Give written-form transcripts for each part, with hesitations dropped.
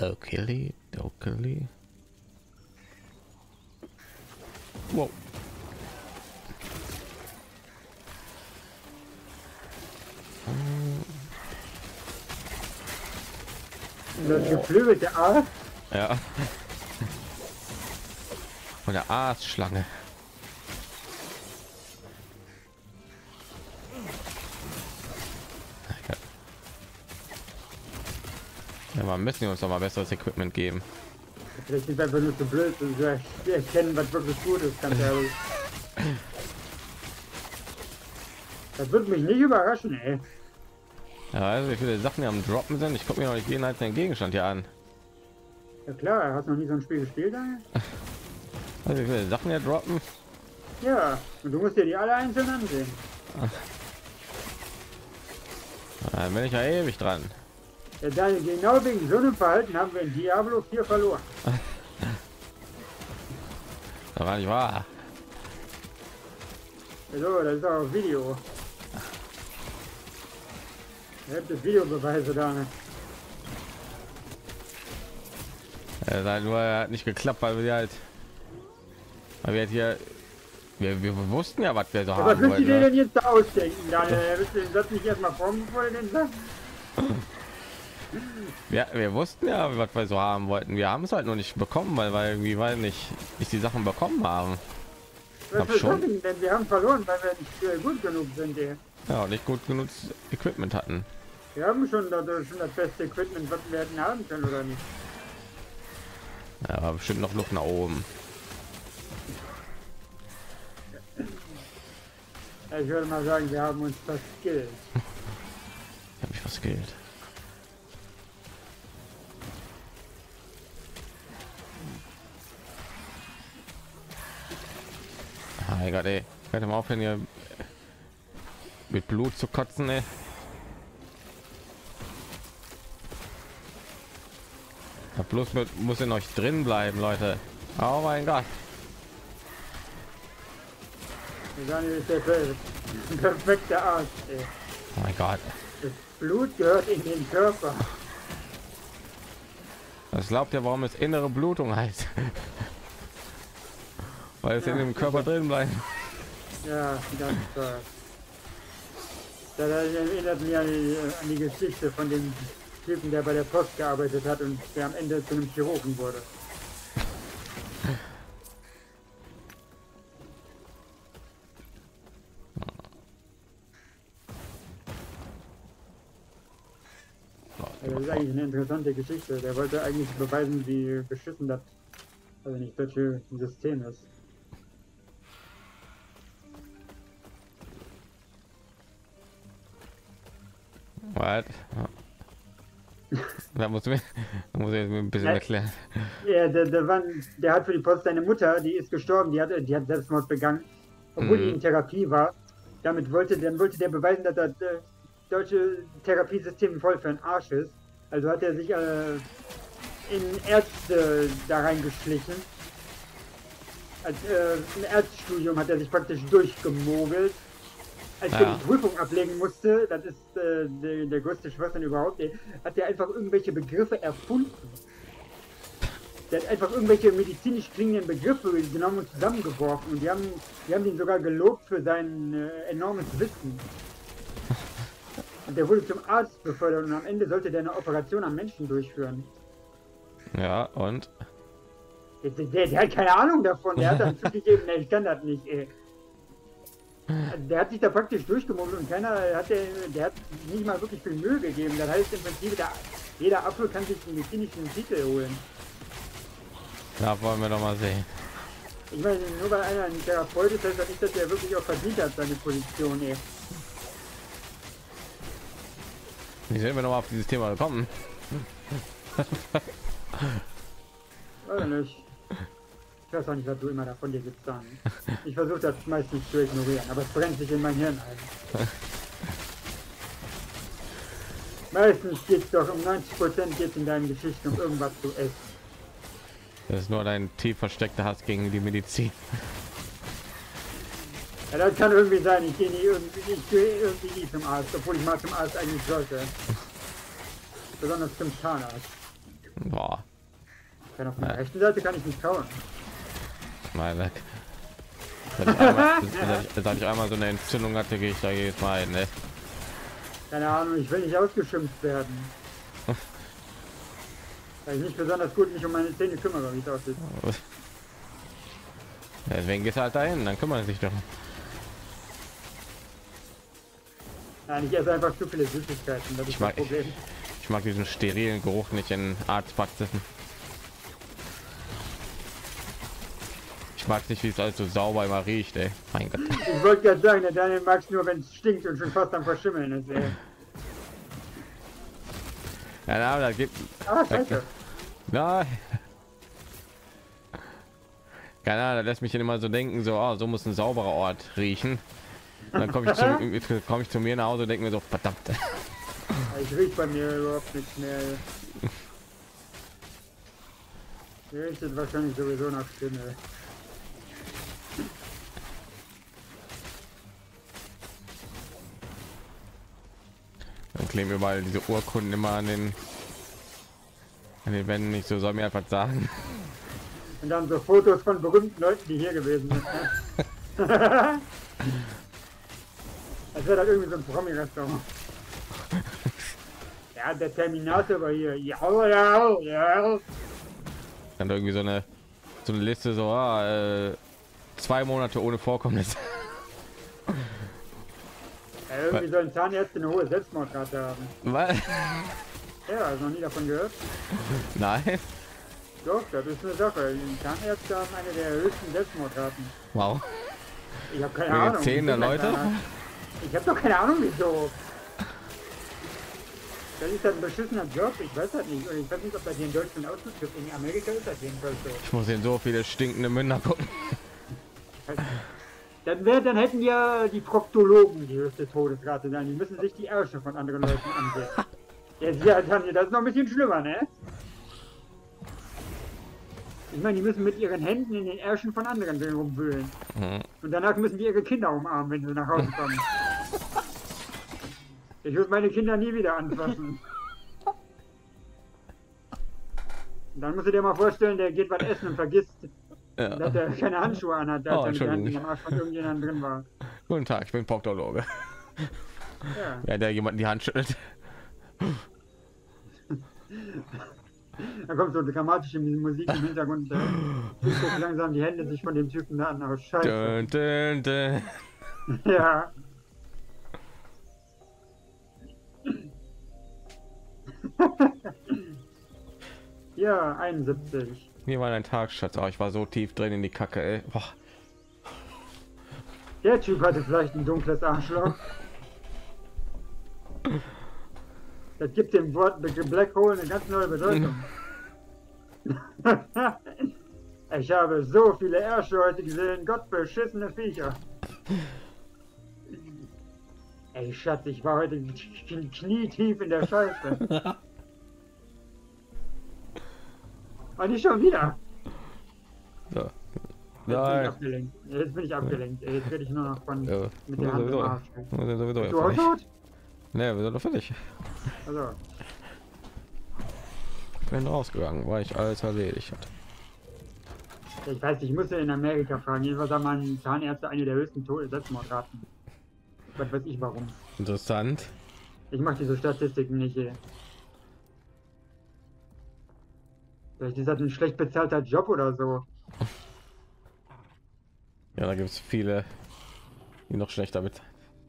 Okay, okay. Wow. Das geflügelte Aas. Ja. Von der Aasschlange. Ja, man müssen wir uns doch mal besseres Equipment geben. Vielleicht sind wir einfach nur so blöd und wir erkennen, was wirklich gut ist, ganz ehrlich. Das wird mich nicht überraschen, ey. Ja, also wie viele Sachen hier am Droppen sind. Ich gucke mir noch nicht jeden einzelnen Gegenstand hier an. Ja klar, hast noch nie so ein Spiel gespielt, ey? Also wie viele Sachen hier droppen. Ja, und du musst dir die alle einzeln ansehen. Da bin ich ja ewig dran. Ja, Daniel, genau wegen so einem Verhalten haben wir in Diablo 4 verloren. Da war nicht wahr. So, das ist auch auf Video. Ihr habt das Videobeweise da. Ne? Sein nur hat nicht geklappt, weil wir halt hier wir wussten ja, was wir so Aber haben was willst du wollten. dir Ne? denn jetzt da ausdenken, Daniel? Willst du den Satz nicht erstmal formen, bevor du den sagst? Ja, wir wussten ja, was wir so haben wollten. Wir haben es halt noch nicht bekommen, weil wir irgendwie nicht die Sachen bekommen haben. Was Hab schon. denn? Wir haben verloren, weil wir nicht gut genug sind, ey. Ja, und nicht gut genug Equipment hatten. Wir haben schon das beste Equipment, was wir hätten haben können, oder nicht? Ja, aber bestimmt noch Luft nach oben. Ja, ich würde mal sagen, wir haben uns verskillt. Ich habe mich verskillt. Ah, egal, ey. Könnt ihr mal aufhören, hier mit Blut zu kotzen, ey. Ja, bloß muss in euch drin bleiben, Leute. Oh mein Gott. Daniel ist der perfekte Arzt, ey. Oh mein Gott. Das Blut gehört in den Körper. Was glaubt ihr, warum es innere Blutung heißt? Weil es in dem Körper drin bleibt. Ja, ganz toll. Das erinnert mich an die Geschichte von dem Typen, der bei der Post gearbeitet hat und der am Ende zu einem Chirurgen wurde. Das ist eigentlich eine interessante Geschichte. Der wollte eigentlich beweisen, wie beschissen das, also nicht deutsche System ist. Was? Da muss ich mir ein bisschen erklären. Ja, der hat für die Post seine Mutter, die ist gestorben, die hat Selbstmord begangen, obwohl die in Therapie war. Dann wollte der beweisen, dass das deutsche Therapiesystem voll für ein Arsch ist. Also hat er sich in Ärzte da reingeschlichen. Im Ärztestudium hat er sich praktisch durchgemogelt. Als er die Prüfung ablegen musste, das ist der größte Schwachsinn überhaupt, hat er einfach irgendwelche Begriffe erfunden. Der hat einfach irgendwelche medizinisch klingenden Begriffe genommen und zusammengeworfen und die haben ihn sogar gelobt für sein enormes Wissen. Und der wurde zum Arzt befördert und am Ende sollte der eine Operation am Menschen durchführen. Ja, und? Der hat keine Ahnung davon, der hat dann zugegeben, ich kann das nicht, ey. Der hat sich da praktisch durchgemogelt und der hat nicht mal wirklich viel Mühe gegeben. Das heißt im Prinzip, jeder Affe kann sich einen medizinischen Titel holen. Da wollen wir doch mal sehen. Ich meine, nur weil einer ein Therapeut ist, heißt das nicht, dass er wirklich auch verdient hat, seine Position, ey. Wie sind wir noch mal auf dieses Thema gekommen? Weiß nicht. Ich weiß auch nicht, was du immer da von dir gibst, dann. Ich versuche das meistens zu ignorieren, aber es brennt sich in mein Hirn ein. Meistens geht es doch um 90% geht in deinen Geschichten um irgendwas zu essen. Das ist nur dein tief versteckter Hass gegen die Medizin. Ja, das kann irgendwie sein, ich gehe irgendwie nie zum Arzt, obwohl ich mal zum Arzt eigentlich sollte. Besonders zum Zahnarzt. Boah, Kann auf der rechten Seite kann ich nicht kauen. mal weg. Seit ich einmal so eine Entzündung hatte, gehe ich da jedes Mal ein, ne? Keine Ahnung, ich will nicht ausgeschimpft werden. Weil ich nicht besonders gut mich um meine Zähne kümmere, wie es aussieht. Deswegen geht halt dahin, dann kümmern sich doch. Nein, ich esse einfach zu viele Süßigkeiten, das ist das Problem. Ich mag diesen sterilen Geruch nicht in Arztpraxisen. Ich mag nicht, wie es alles so sauber immer riecht, ey. Mein Gott. Ich wollte gerade sagen, der Daniel mag es nur, wenn es stinkt und schon fast am Verschimmeln ist, ey. Ja, na, da gibt. Ah, scheiße. Nein. Keine Ahnung, da lässt mich immer so denken, so, oh, so muss ein sauberer Ort riechen. Und dann komme ich zu mir nach Hause und denke mir so, verdammt. Ich riech bei mir überhaupt nichts mehr. Mir riecht es wahrscheinlich sowieso nach Schimmel. Dann kleben überall diese Urkunden immer an den Wänden, nicht so, soll mir einfach sagen. Und dann so Fotos von berühmten Leuten, die hier gewesen sind. Ne? Als wäre das irgendwie so ein Promi-Restaurant. Ja, der Terminator war hier. Ja, ja, ja. Dann irgendwie so eine Liste, so 2 Monate ohne Vorkommnis. Ja, irgendwie sollen Zahnärzte eine hohe Selbstmordrate haben. Was? Ja, hast noch nie davon gehört? Nein. Doch, das ist eine Sache. Die Zahnärzte haben eine der höchsten Selbstmordraten. Wow. Ich habe keine Wegen Ahnung. 10 der Leute? Ich habe doch keine Ahnung, wieso. Das ist ein beschissener Job, ich weiß das nicht. Und ich weiß nicht, ob das hier in Deutschland ausgeübt wird. In Amerika ist das jedenfalls so. Ich muss in so viele stinkende Münder gucken. Dann hätten ja die Proktologen die höchste Todesrate sein. Die müssen sich die Ärsche von anderen Leuten ansehen. Jetzt, ja, das ist noch ein bisschen schlimmer, ne? Ich meine, die müssen mit ihren Händen in den Ärschen von anderen rumwühlen. Mhm. Und danach müssen die ihre Kinder umarmen, wenn sie nach Hause kommen. Ich würde meine Kinder nie wieder anfassen. Und dann musst du dir mal vorstellen, der geht was essen und vergisst, dass er keine Handschuhe anhat, da er mit der Hand im Arsch von irgendjemandem drin war. Guten Tag, ich bin Proktologe. Ja, der jemanden die Hand schüttelt. Da kommt so dramatische Musik im Hintergrund. Da fühlt langsam die Hände sich von dem Typen da an, aber scheiße. Dun, dun, dun. Ja. Ja, 71. Hier war ein Tag, Schatz. Oh, ich war so tief drin in die Kacke, ey. Boah. Der Typ hatte vielleicht ein dunkles Arschloch. Das gibt dem Wort Black Hole eine ganz neue Bedeutung. Ich habe so viele Ärsche heute gesehen, Gott beschissene Viecher. Ey Schatz, ich war heute knietief in der Scheiße. Und nicht schon wieder. So. Jetzt bin ich abgelenkt. Jetzt werde ich nur noch von mit der Hand im Arsch. Du auch tot? Ne, wir sind doch fertig. Also. Ich bin rausgegangen, weil ich alles erledigt hatte. Ich weiß, ich musste in Amerika fragen. Jedenfalls haben meine Zahnärzte eine der höchsten Selbstmordraten. Was weiß ich warum. Interessant. Ich mache diese Statistiken nicht hier. Vielleicht ist das ein schlecht bezahlter Job oder so. Ja, da gibt es viele, die noch schlechter mit.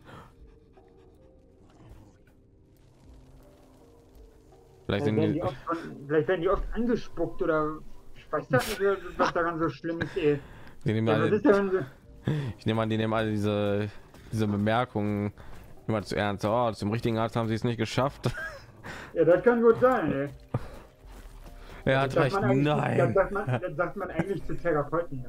Vielleicht werden die oft angespuckt oder ich weiß das nicht, was daran so schlimm ist. Ey. Ich nehme an, die nehmen alle diese Bemerkungen immer zu ernst. Oh, zum richtigen Arzt haben sie es nicht geschafft. Ja, das kann gut sein. Ey. Er hat recht. Nein. Das sagt man eigentlich zu Therapeuten.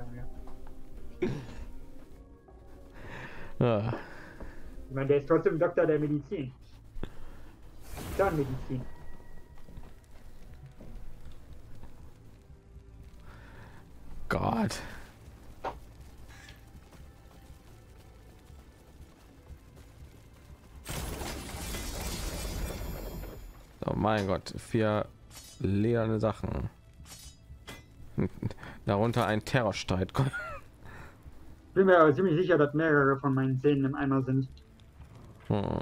Ja. Ich meine, der ist trotzdem Doktor der Medizin. Zahnmedizin. Gott. Oh mein Gott, 4 lederne Sachen. Darunter ein Terrorstreit. Bin mir aber ziemlich sicher, dass mehrere von meinen Zähnen im Eimer sind. Hm.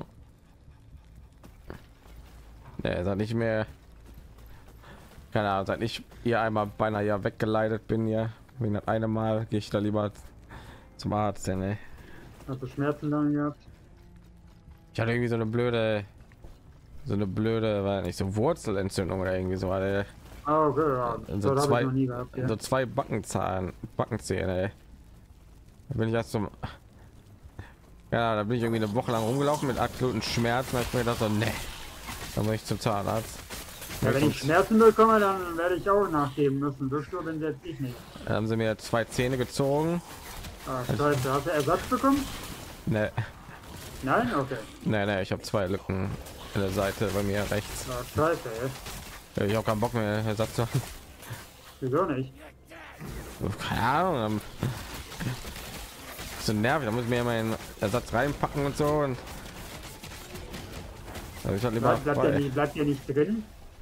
Nee, seit nicht mehr. Keine Ahnung, seit ich hier einmal beinahe ja weggeleitet bin, ja, wegen das eine Mal gehe ich da lieber zum Arzt, ja, ne? Hast du Schmerzen dann gehabt? Ich hatte irgendwie so eine blöde, war nicht so Wurzelentzündung oder irgendwie so, Alter. Ah, okay, ja. So Das zwei, hab ich noch nie gehabt, ja. so zwei Backenzähne. Ey. Da bin ich erst zum, ja, da bin ich irgendwie eine Woche lang rumgelaufen mit absoluten Schmerzen. Da hab ich mir gedacht, so, nee, dann muss ich zum Zahnarzt. Ja, wenn ich Schmerzen bekomme, dann werde ich auch nachgeben müssen. So stur bin jetzt ich nicht. Dann haben sie mir zwei Zähne gezogen. Ah, scheiße. Hast du Ersatz bekommen? Nee, Nein? Okay. nee, ich habe zwei Lücken an der Seite bei mir rechts. Ah, scheiße, ey. Ich habe keinen Bock mehr Ersatz zu haben. Wieso nicht? Keine Ahnung. So nervig, da muss ich mir meinen Ersatz reinpacken und so. Und ich halt lieber Bleibt der nicht drin?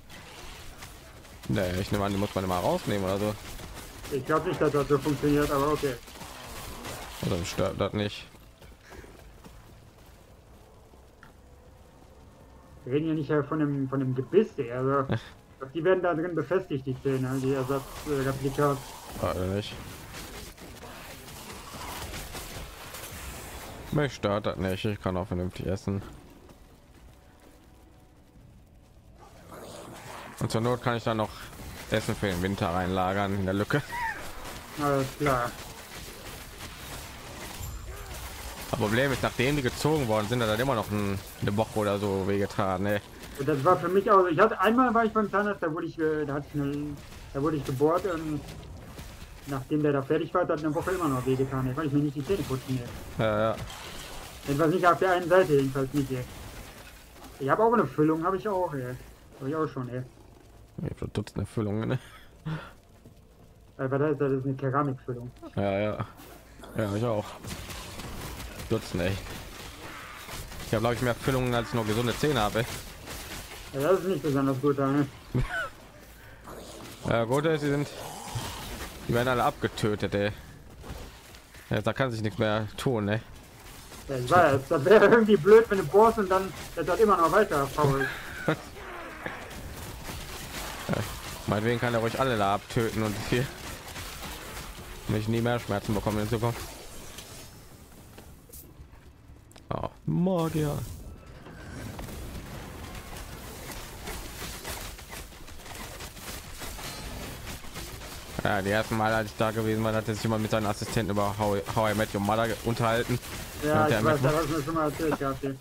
Nee, ich nehme an, die muss man immer rausnehmen oder so. Ich glaube nicht, dass das so funktioniert, aber okay. Also stört das nicht. Wir reden ja nicht von dem Gebiss, also die werden da drin befestigt, die Zähne, die Ersatzreplika. Nicht. Mich stört das nicht, ich kann auch vernünftig essen. Und zur Not kann ich dann noch Essen für den Winter reinlagern in der Lücke. Alles klar. Das Problem ist, nachdem die gezogen worden sind, hat er immer noch eine Woche oder so wehgetan. Ne? Das war für mich auch. Ich hatte einmal war ich beim Zahnarzt, da wurde ich gebohrt und nachdem der da fertig war, hat eine Woche immer noch wehgetan. Weil ich mir nicht die Zähne putzen hier. Ja. Jedenfalls nicht auf der einen Seite, jedenfalls nicht hier. Ich habe auch eine Füllung, habe ich auch hier. Habe ich auch schon hier. Ich habe Dutzende Füllungen. Ne? Aber das ist eine Keramikfüllung. Ja, ich auch. Dutzende. Ich habe glaube ich mehr Füllungen als nur gesunde Zähne habe. Ja, das ist nicht besonders gut, ne? Ja, gut, die werden alle abgetötet, ey. Ja, da kann sich nichts mehr tun, ne? Ja, ich weiß, das wäre irgendwie blöd, wenn du bohrst und dann das immer noch weiter faul. Meinetwegen kann er ruhig alle da abtöten und hier nicht nie mehr Schmerzen bekommen in Zukunft. Oh, Magier. Ja, die ersten Mal, als ich da gewesen war, hat sich jemand mit seinen Assistenten über How I Met Your Mother unterhalten. Ja, ich weiß, das hast du mir schon mal erzählt gehabt. Hier.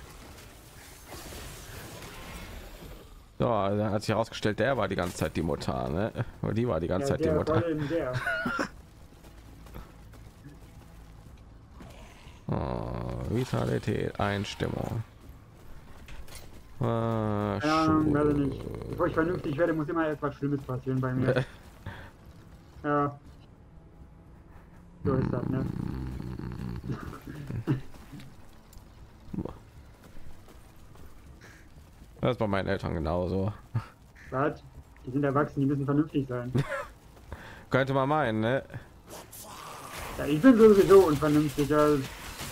So, also hat sich herausgestellt, der war die ganze Zeit die Mutter, ne? Oder die war die ganze Zeit die Mutter. Oh, Vitalität, Einstimmung. Ja, werde nicht. Bevor ich vernünftig werde, muss immer etwas Schlimmes passieren bei mir. Ja. So ist das, ne? Das ist bei meinen Eltern genauso. Was? Die sind erwachsen, die müssen vernünftig sein. Könnte man meinen, ne? Ja, ich bin sowieso unvernünftig. Also.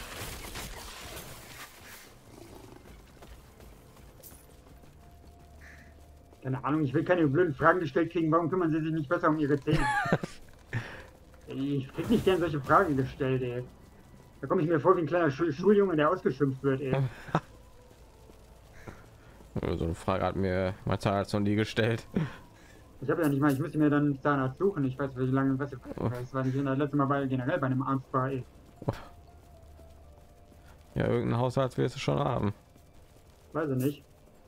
Keine Ahnung, ich will keine blöden Fragen gestellt kriegen. Warum kümmern sie sich nicht besser um ihre Zähne? Ich krieg nicht gern solche Fragen gestellt, ey. Da komme ich mir vor wie ein kleiner Schuljunge, der ausgeschimpft wird, ey. So eine Frage hat mir mein Zahnarzt noch nie gestellt. Ich habe ja nicht mal, ich müsste mir dann einen Zahnarzt suchen. Ich weiß, wie lange, was ich weiß, weil ich das letzte Mal generell bei einem Arzt war, ey. Ja, irgendein Hausarzt wirst du schon haben. Weiß ich nicht.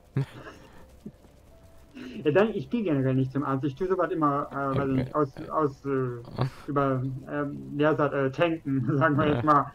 Ja, dann, ich gehe generell nicht zum Arzt. Ich tue sowas immer, weiß ich nicht, über, tanken, sagen wir jetzt mal.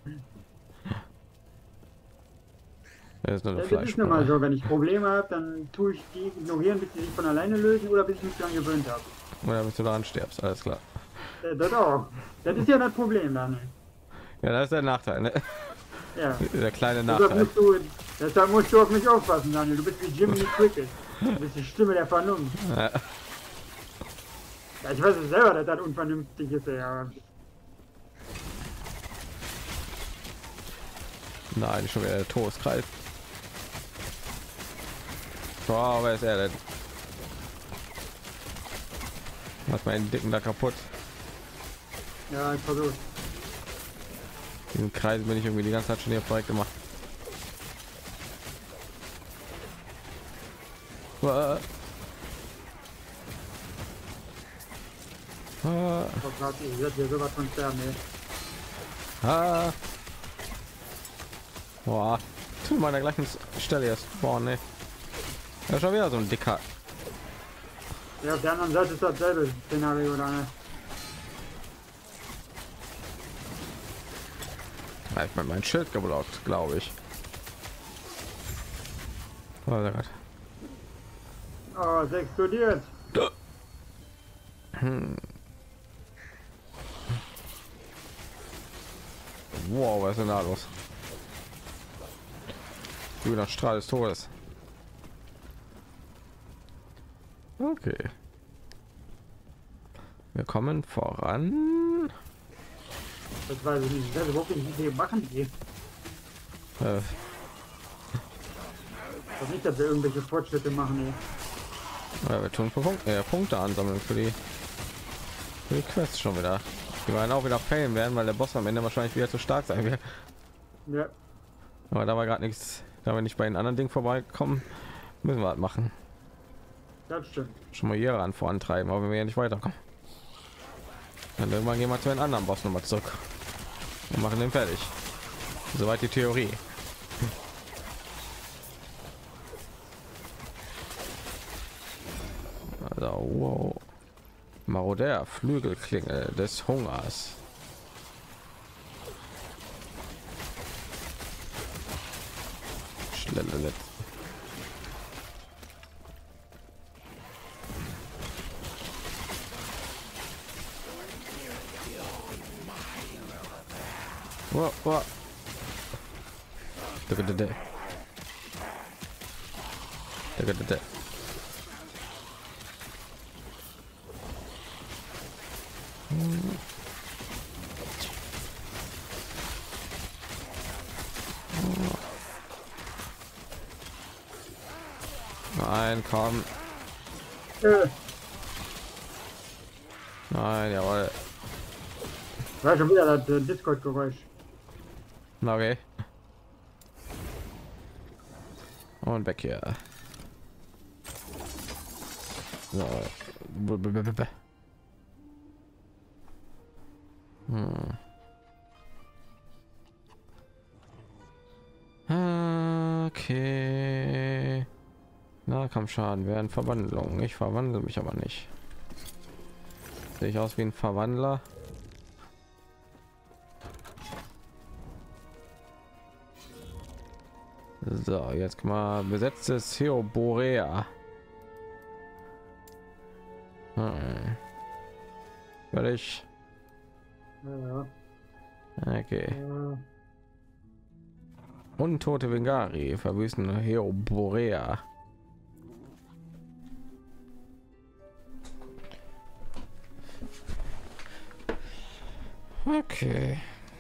Das ist nun mal so, wenn ich Probleme habe, dann tue ich die ignorieren, bis sie sich von alleine lösen oder bis ich mich daran gewöhnt habe. Oder bis du daran stirbst, alles klar. Das auch. Das ist ja das Problem dann. Ja, das ist der Nachteil, ne? Ja. Der kleine Nachteil. Deshalb musst du auf mich aufpassen, Daniel. Du bist wie Jimmy Cricket. Du bist die Stimme der Vernunft. Ja. Ja, ich weiß es selber, dass das unvernünftig ist, ja. Nein, schon wieder der Todeskreis. Wow, wer ist er denn? Macht meinen dicken da kaputt. Ja, ich versuche. Diesen Kreis bin ich irgendwie die ganze Zeit schon hier direkt gemacht. Oh Gott, ich werde hier sowas von sterben, ey. Boah, zu meiner gleichen Stelle jetzt. Boah, ne. Ja, schon wieder so ein dicker. Ja, auf der anderen Seite ist dasselbe Szenario, oder ne? Ja, ich mein Schild geblockt, glaube ich. Oh Gott. Oh, es explodiert. Wow, was ist denn da los? Grüner Strahl des Todes. Okay. Wir kommen voran. Das weiß ich nicht. Ich weiß überhaupt nicht, wie wir machen die. Äh, Ich weiß nicht, dass wir irgendwelche Fortschritte machen, ey. ja, wir tun Punkte ansammeln für die Quest schon wieder. Die werden auch wieder failen werden, weil der Boss am Ende wahrscheinlich wieder zu stark sein wird. Ja. Aber da war gerade nichts, da wir nicht bei den anderen Dingen vorbeikommen, müssen wir halt machen. Das stimmt. Schon mal hier ran vorantreiben, aber wenn wir ja nicht weiterkommen, dann irgendwann gehen wir zu den anderen Boss nochmal zurück und machen den fertig. Soweit die Theorie. Also, wow. Marodär, Flügelklinge des Hungers. Schlelle. Wow. Nein, komm. Nein, jawohl. War schon wieder das Discord-Geräusch. Okay. Und weg hier. So. Okay. Na, komm, Schaden werden Verwandlung. Ich verwandle mich aber nicht. Sehe ich aus wie ein Verwandler? So, jetzt mal besetztes Heoborea. Fertig. Ja. Okay. Ja. Untote Vengari verwüsten Heoborea. Okay.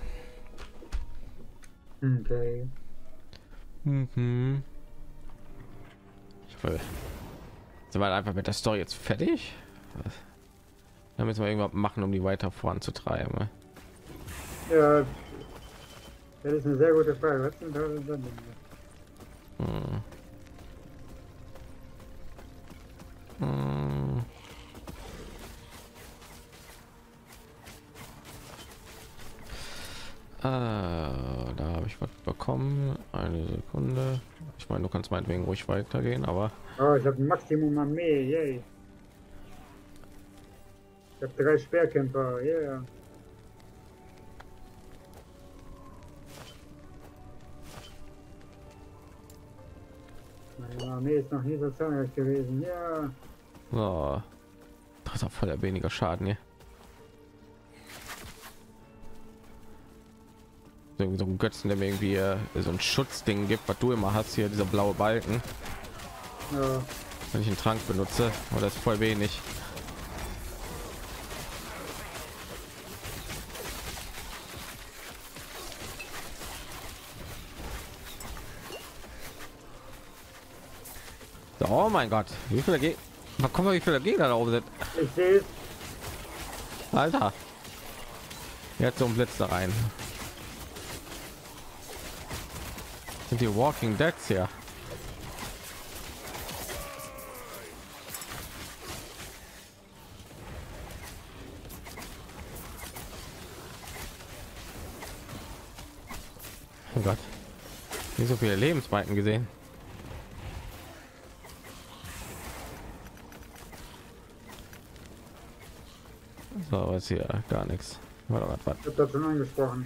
Okay. Mhm. Ich will. Sind wir einfach mit der Story jetzt fertig? Da müssen wir irgendwas machen, um die weiter voranzutreiben. Ne? Ja. Das ist eine sehr gute Frage. Was sind da denn? Da habe ich was bekommen. Eine Sekunde. Ich meine, du kannst meinetwegen ruhig weitergehen, aber Oh, ich habe ein Maximum Armee. Yay. Ich habe 3 Speerkämpfer. Yeah. Meine Armee ist noch nie so zahlreich gewesen. Ja. so. Das ist auch voll weniger Schaden hier. Irgendwie so ein Götzen, der mir irgendwie so ein Schutzding gibt, was du immer hast hier, dieser blaue Balken. Ja. wenn ich einen Trank benutze, oder ist voll wenig. So, oh mein Gott, wie viele Gegner? Guck mal, wie viele Gegner da oben sind. Ich sehe es. Alter, jetzt so ein Blitz da rein. Sind die Walking Deads hier? Oh Gott, nicht so viele Lebensbalken gesehen. So, was hier gar nichts. Warte, warte. Ich habe das schon angesprochen.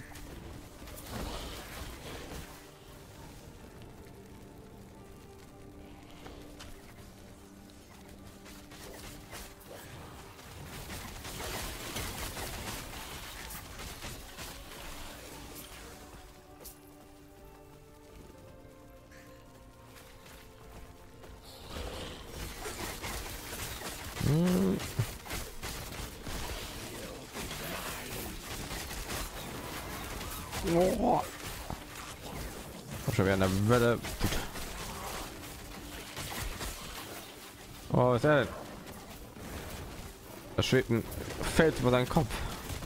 Oh. Schon wieder eine Welle. Oh, was ist er denn? Da schwebt ein Feld über seinen Kopf.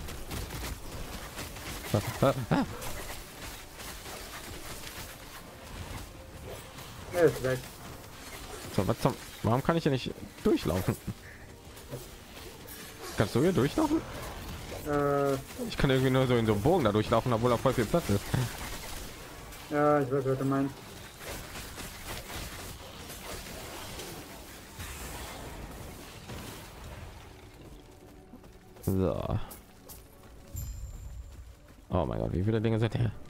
Er ist weg. So, was zum, warum kann ich hier nicht durchlaufen? Kannst du hier durchlaufen? Ich kann irgendwie nur so in so einem Bogen da durchlaufen, obwohl da voll viel Platz ist. Ja, ich weiß, was du meinst. So. Oh mein Gott, wie viele Dinge sind hier?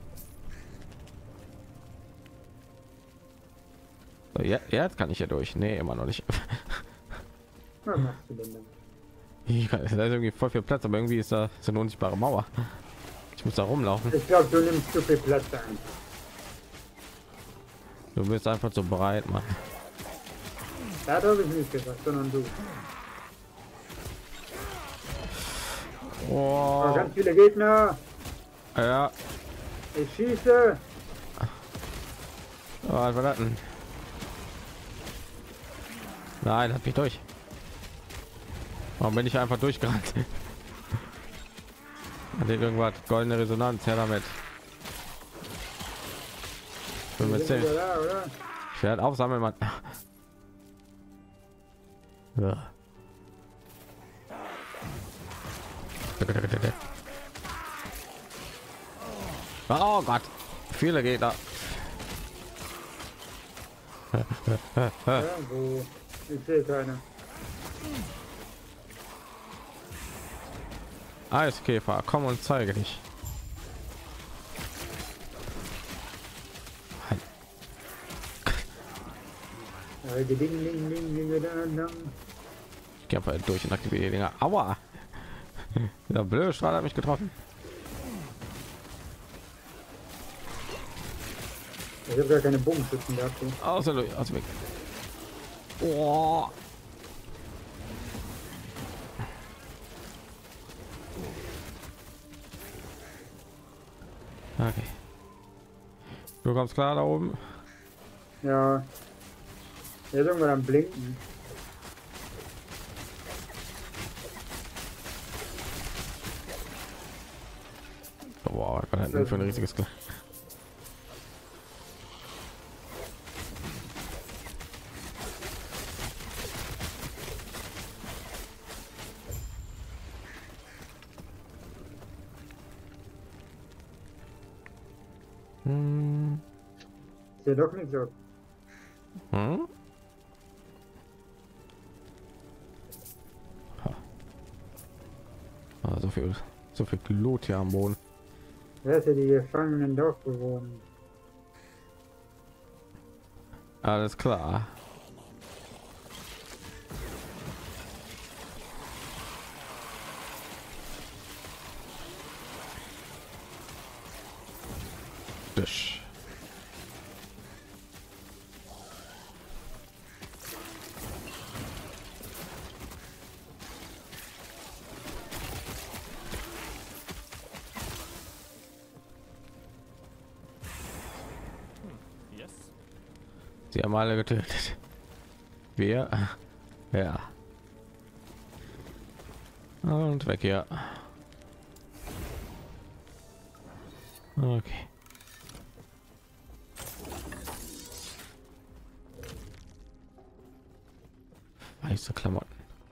So, jetzt kann ich hier durch. Nee, immer noch nicht. Was machst du denn dann? Da ist irgendwie voll viel Platz, aber irgendwie ist da so eine unsichtbare Mauer. Ich muss da rumlaufen. Ich glaube, du nimmst zu viel Platz ein. Du wirst einfach so breit machen. Das habe ich nicht gesagt, sondern du. Oh, Oh, ganz viele Gegner. ja. Ich schieße. Oh, was war das denn? Nein, hat mich durch. Warum bin ich einfach durchgerannt? Hat irgendwas goldene Resonanz her damit? Bin mir ziemlich- Da, oder? Ich werde aufsammeln, Mann. Ja. Oh Gott, viele Gegner. Ja, wo? Ich sehe keine. Eiskäfer, komm und zeige dich. Ich gehe einfach durch und aktiviere die Dinger. Aua! Der blöde Strahl hat mich getroffen. Ich habe gar keine Bogenschützen dazu. Außer aus weg. Oh. Okay. Du kommst klar da oben. Ja. Der ist irgendwann am Blinken. Boah, was war das denn für ein riesiges Glas? Ist ja doch nicht so. Hm? Ah, so viel Blut hier am Boden. Wer ist ja die gefangenen Dorfbewohner? Alles klar. Tisch. Sie haben alle getötet. Wir, ja. Und weg hier. Okay. Weiße Klamotten.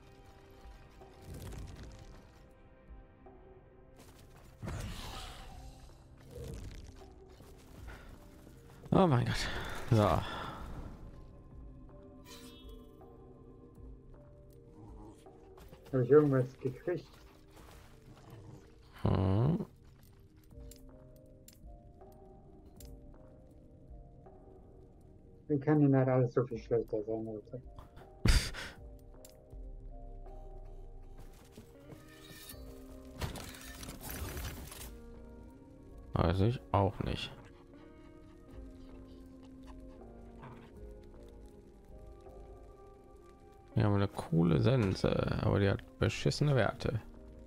Oh mein Gott. So. Habe ich irgendwas gekriegt? Hm. Wie kann denn halt alles so viel schlechter sein, Leute? Also ich auch nicht. Wir haben eine coole Sense, aber die hat beschissene Werte.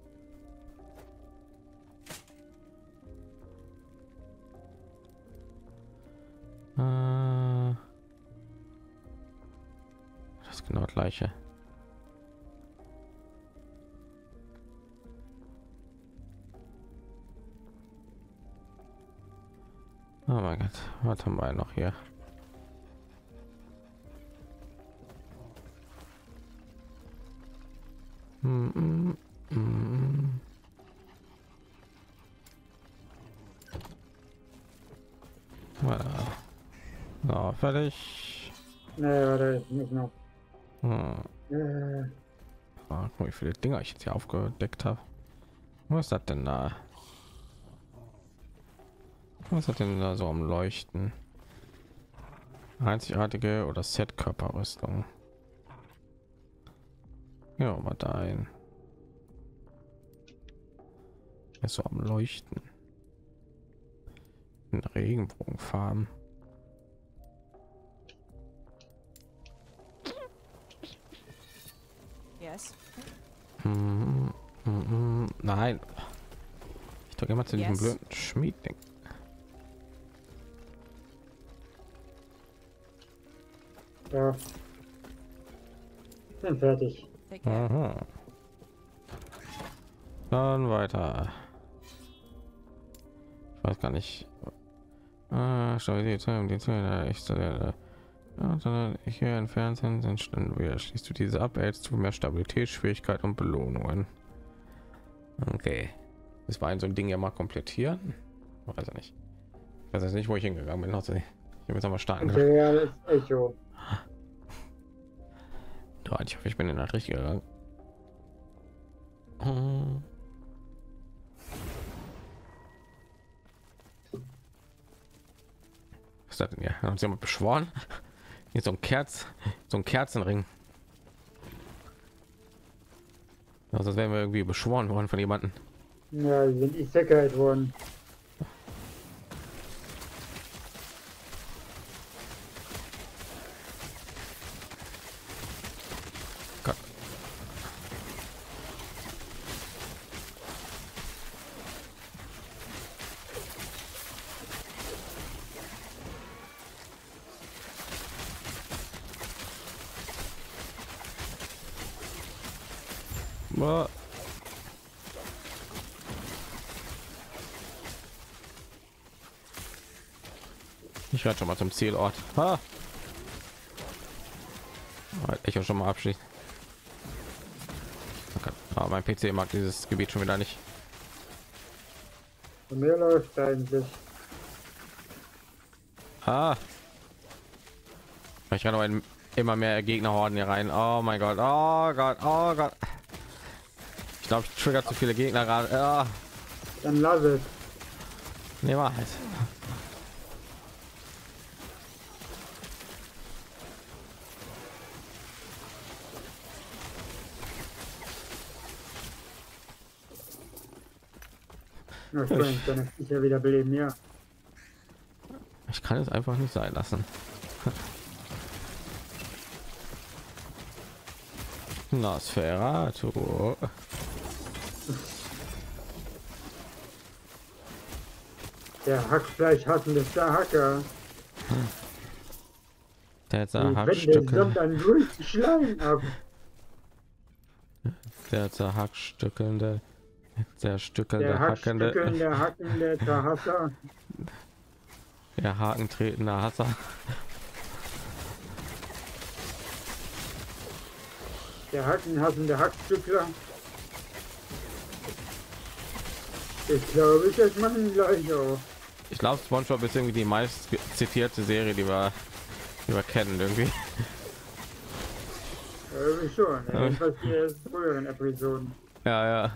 Das ist genau das gleiche. Oh mein Gott, was haben wir noch hier? So, fertig. Nee, warte, ich muss noch. Guck mal, wie viele Dinger ich jetzt hier aufgedeckt habe. Was ist das denn da? Was hat denn da so am Leuchten? Einzigartige oder Set Körperrüstung. Ja, mal da ein. Ist so am Leuchten. In Regenbogenfarben. Yes. Nein. Ich drücke immer zu diesem Yes. blöden Schmied-Ding. Ja. Bin fertig. Take care. Aha. Dann weiter. Ich weiß gar nicht. Stabilität, hier im Fernsehen sind Stunden wieder. Schließt du diese ab, erhältst du mehr Stabilität, Schwierigkeit und Belohnungen. Okay. Das war ein so ein Ding ja mal komplettieren. Weiß ich nicht. Ich weiß jetzt nicht, wo ich hingegangen bin. Ich habe jetzt aber starten. Imperiales Echo. Ich hoffe, ich bin in der richtige gegangen. Was ist das denn hier? Haben sie jemand beschworen? Hier so ein Kerzenring. Also das wären wir irgendwie beschworen worden von jemanden. Ja, die sind Isekai worden. Gott. Boah. Ich werde schon mal zum Zielort. Ich auch schon mal abschließen. Aber mein PC mag dieses Gebiet schon wieder nicht. Bei mir läuft eigentlich. Ich kann aber immer mehr Gegnerhorden hier rein. Oh mein Gott, oh Gott, oh Gott. Ich glaube, ich trigger zu viele Gegner gerade. Ja. Dann lass es. Nee, Wahrheit. Ja, ich kann dann sicher wieder beleben, ja. Ich kann es einfach nicht sein lassen. Nosferatu. Der Hackfleisch hassende Hacker. Der Die Wände sondern durch Schleim ab. Der zerhackstückelnde, Der hackende, hackende Tahasser. der hakentretende Hasser. Der hackenhassende Hackstückler. Ich glaube, das machen gleich auch. Ich glaube, SpongeBob ist irgendwie die meist zitierte Serie, die wir kennen irgendwie. Irgendwie schon. Jedenfalls die früheren Episoden. Ja, ja.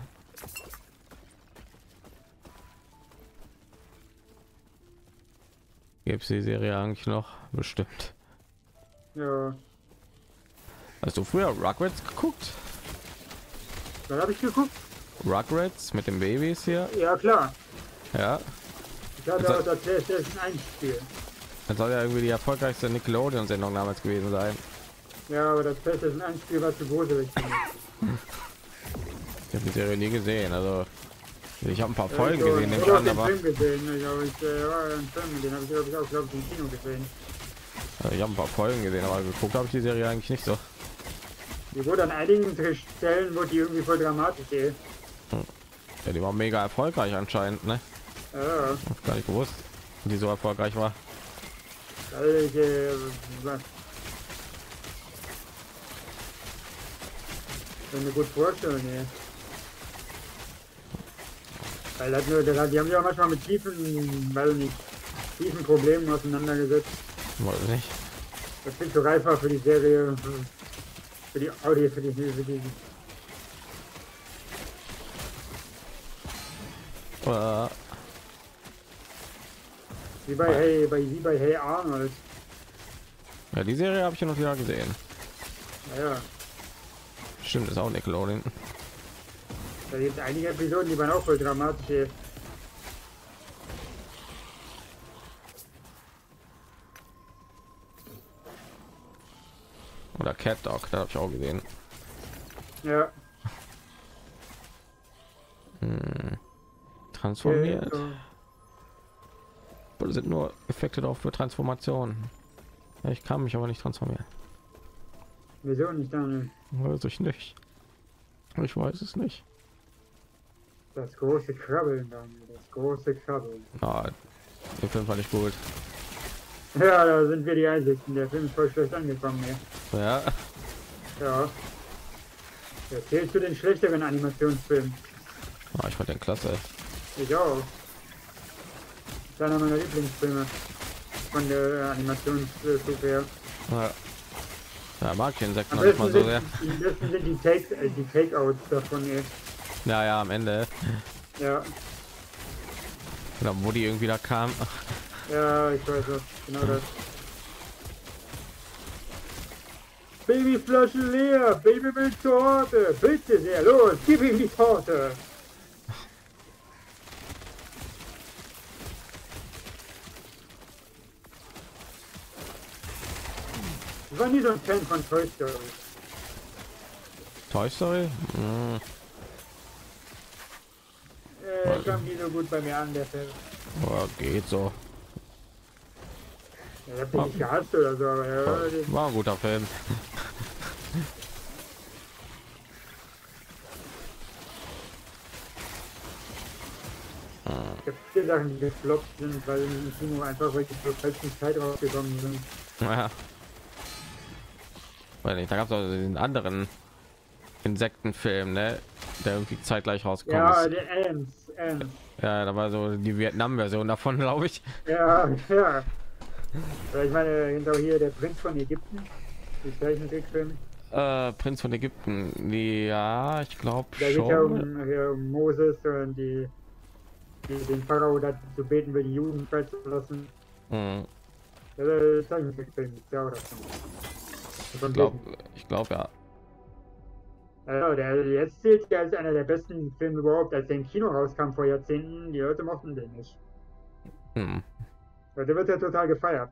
Gibt es die Serie eigentlich noch? Bestimmt. Ja. Hast du früher Rugrats geguckt? Dann habe ich geguckt. Rugrats mit den Babys hier? Ja, klar. Ja. Ich hatte auch das PlayStation 1 Spiel. Das soll ja irgendwie die erfolgreichste Nickelodeon-Sendung damals gewesen sein. Ja, aber das PlayStation 1 Spiel war zu gruselig für mich. Ich habe die Serie nie gesehen, also ich habe ein paar Folgen so, gesehen, ich habe den aber Film gesehen. Ich habe einen Film, den habe ich auch, glaube ich, im Kino gesehen. ich habe ein paar Folgen gesehen, aber geguckt habe ich die Serie eigentlich nicht so. Die wurde an einigen Stellen, wo die irgendwie voll dramatisch ist. Ja, die war mega erfolgreich anscheinend, ne? Ja, Hab gar nicht gewusst, die so erfolgreich war. was? Kann mir gut vorstellen, ne? Weil das nur, die haben ja manchmal mit tiefen Problemen auseinandergesetzt. Weiß ich nicht. Das viel zu reif war für die Serie, für die Audio, für die wie bei Hey Arnold. Ja, die Serie habe ich ja noch wieder gesehen. Naja, Stimmt, ist auch Nickelodeon. da gibt es einige Episoden, die waren auch voll dramatisch. Oder Cat Dog, da habe ich auch gesehen. Ja. Transformiert. Oder sind nur Effekte drauf für Transformation. Ja, ich kann mich aber nicht transformieren. Wieso nicht, Daniel? Weiß ich nicht. Ich weiß es nicht. Das große Krabbeln, Daniel. Das große Krabbeln. Ah, den Film fand ich gut. Ja, da sind wir die Einzigen. Der Film ist voll schlecht angekommen hier. Ja, Ja. Der zählt zu den schlechteren Animationsfilmen. ich fand den klasse. Ich auch. Das ist einer meiner Lieblingsfilme. Von der Animationsfilm her. Ja. Ja, mag ich Insekten Am noch nicht mal besten so sehr. sind die Takeouts davon hier. Ja, ja, am Ende. Ja. Oder wo die irgendwie da kam. Ja, ich weiß was. Genau das. Babyflasche leer. Baby will Torte. Bitte sehr. Los, gib ihm die Torte. Ich war nie so ein Fan von Toy Story. Toy Story? Hm. Kam nie so gut bei mir an, der Film. Oh, geht so. Ja, ich hab den nicht gehasst oder so, aber ja, War ein guter Film. es gibt viele Sachen, die gefloppt sind, weil im Kino einfach welche zur falschen Zeit rausgekommen sind. Ja. Weiß nicht, da gab es auch den anderen Insektenfilm, ne? Der irgendwie zeitgleich rausgekommen Ja, ist. der Ants. Ja, da war so die Vietnam-Version davon, glaube ich. Ja, ja. Ja, ich meine, hinter hier der Prinz von Ägypten, die Zeichentrickfilm. Prinz von Ägypten, ja, ich glaube Da geht ja schon. hier um Moses und die den Pharao dazu beten will, die Juden freizulassen. Hm, Ja, der Zeichentrickfilm ist ja auch davon. ich glaube ja. Ja, der jetzt zählt ja als einer der besten Filme überhaupt, als der im Kino rauskam vor Jahrzehnten. Die Leute mochten den nicht. Hm. Weil der wird ja total gefeiert.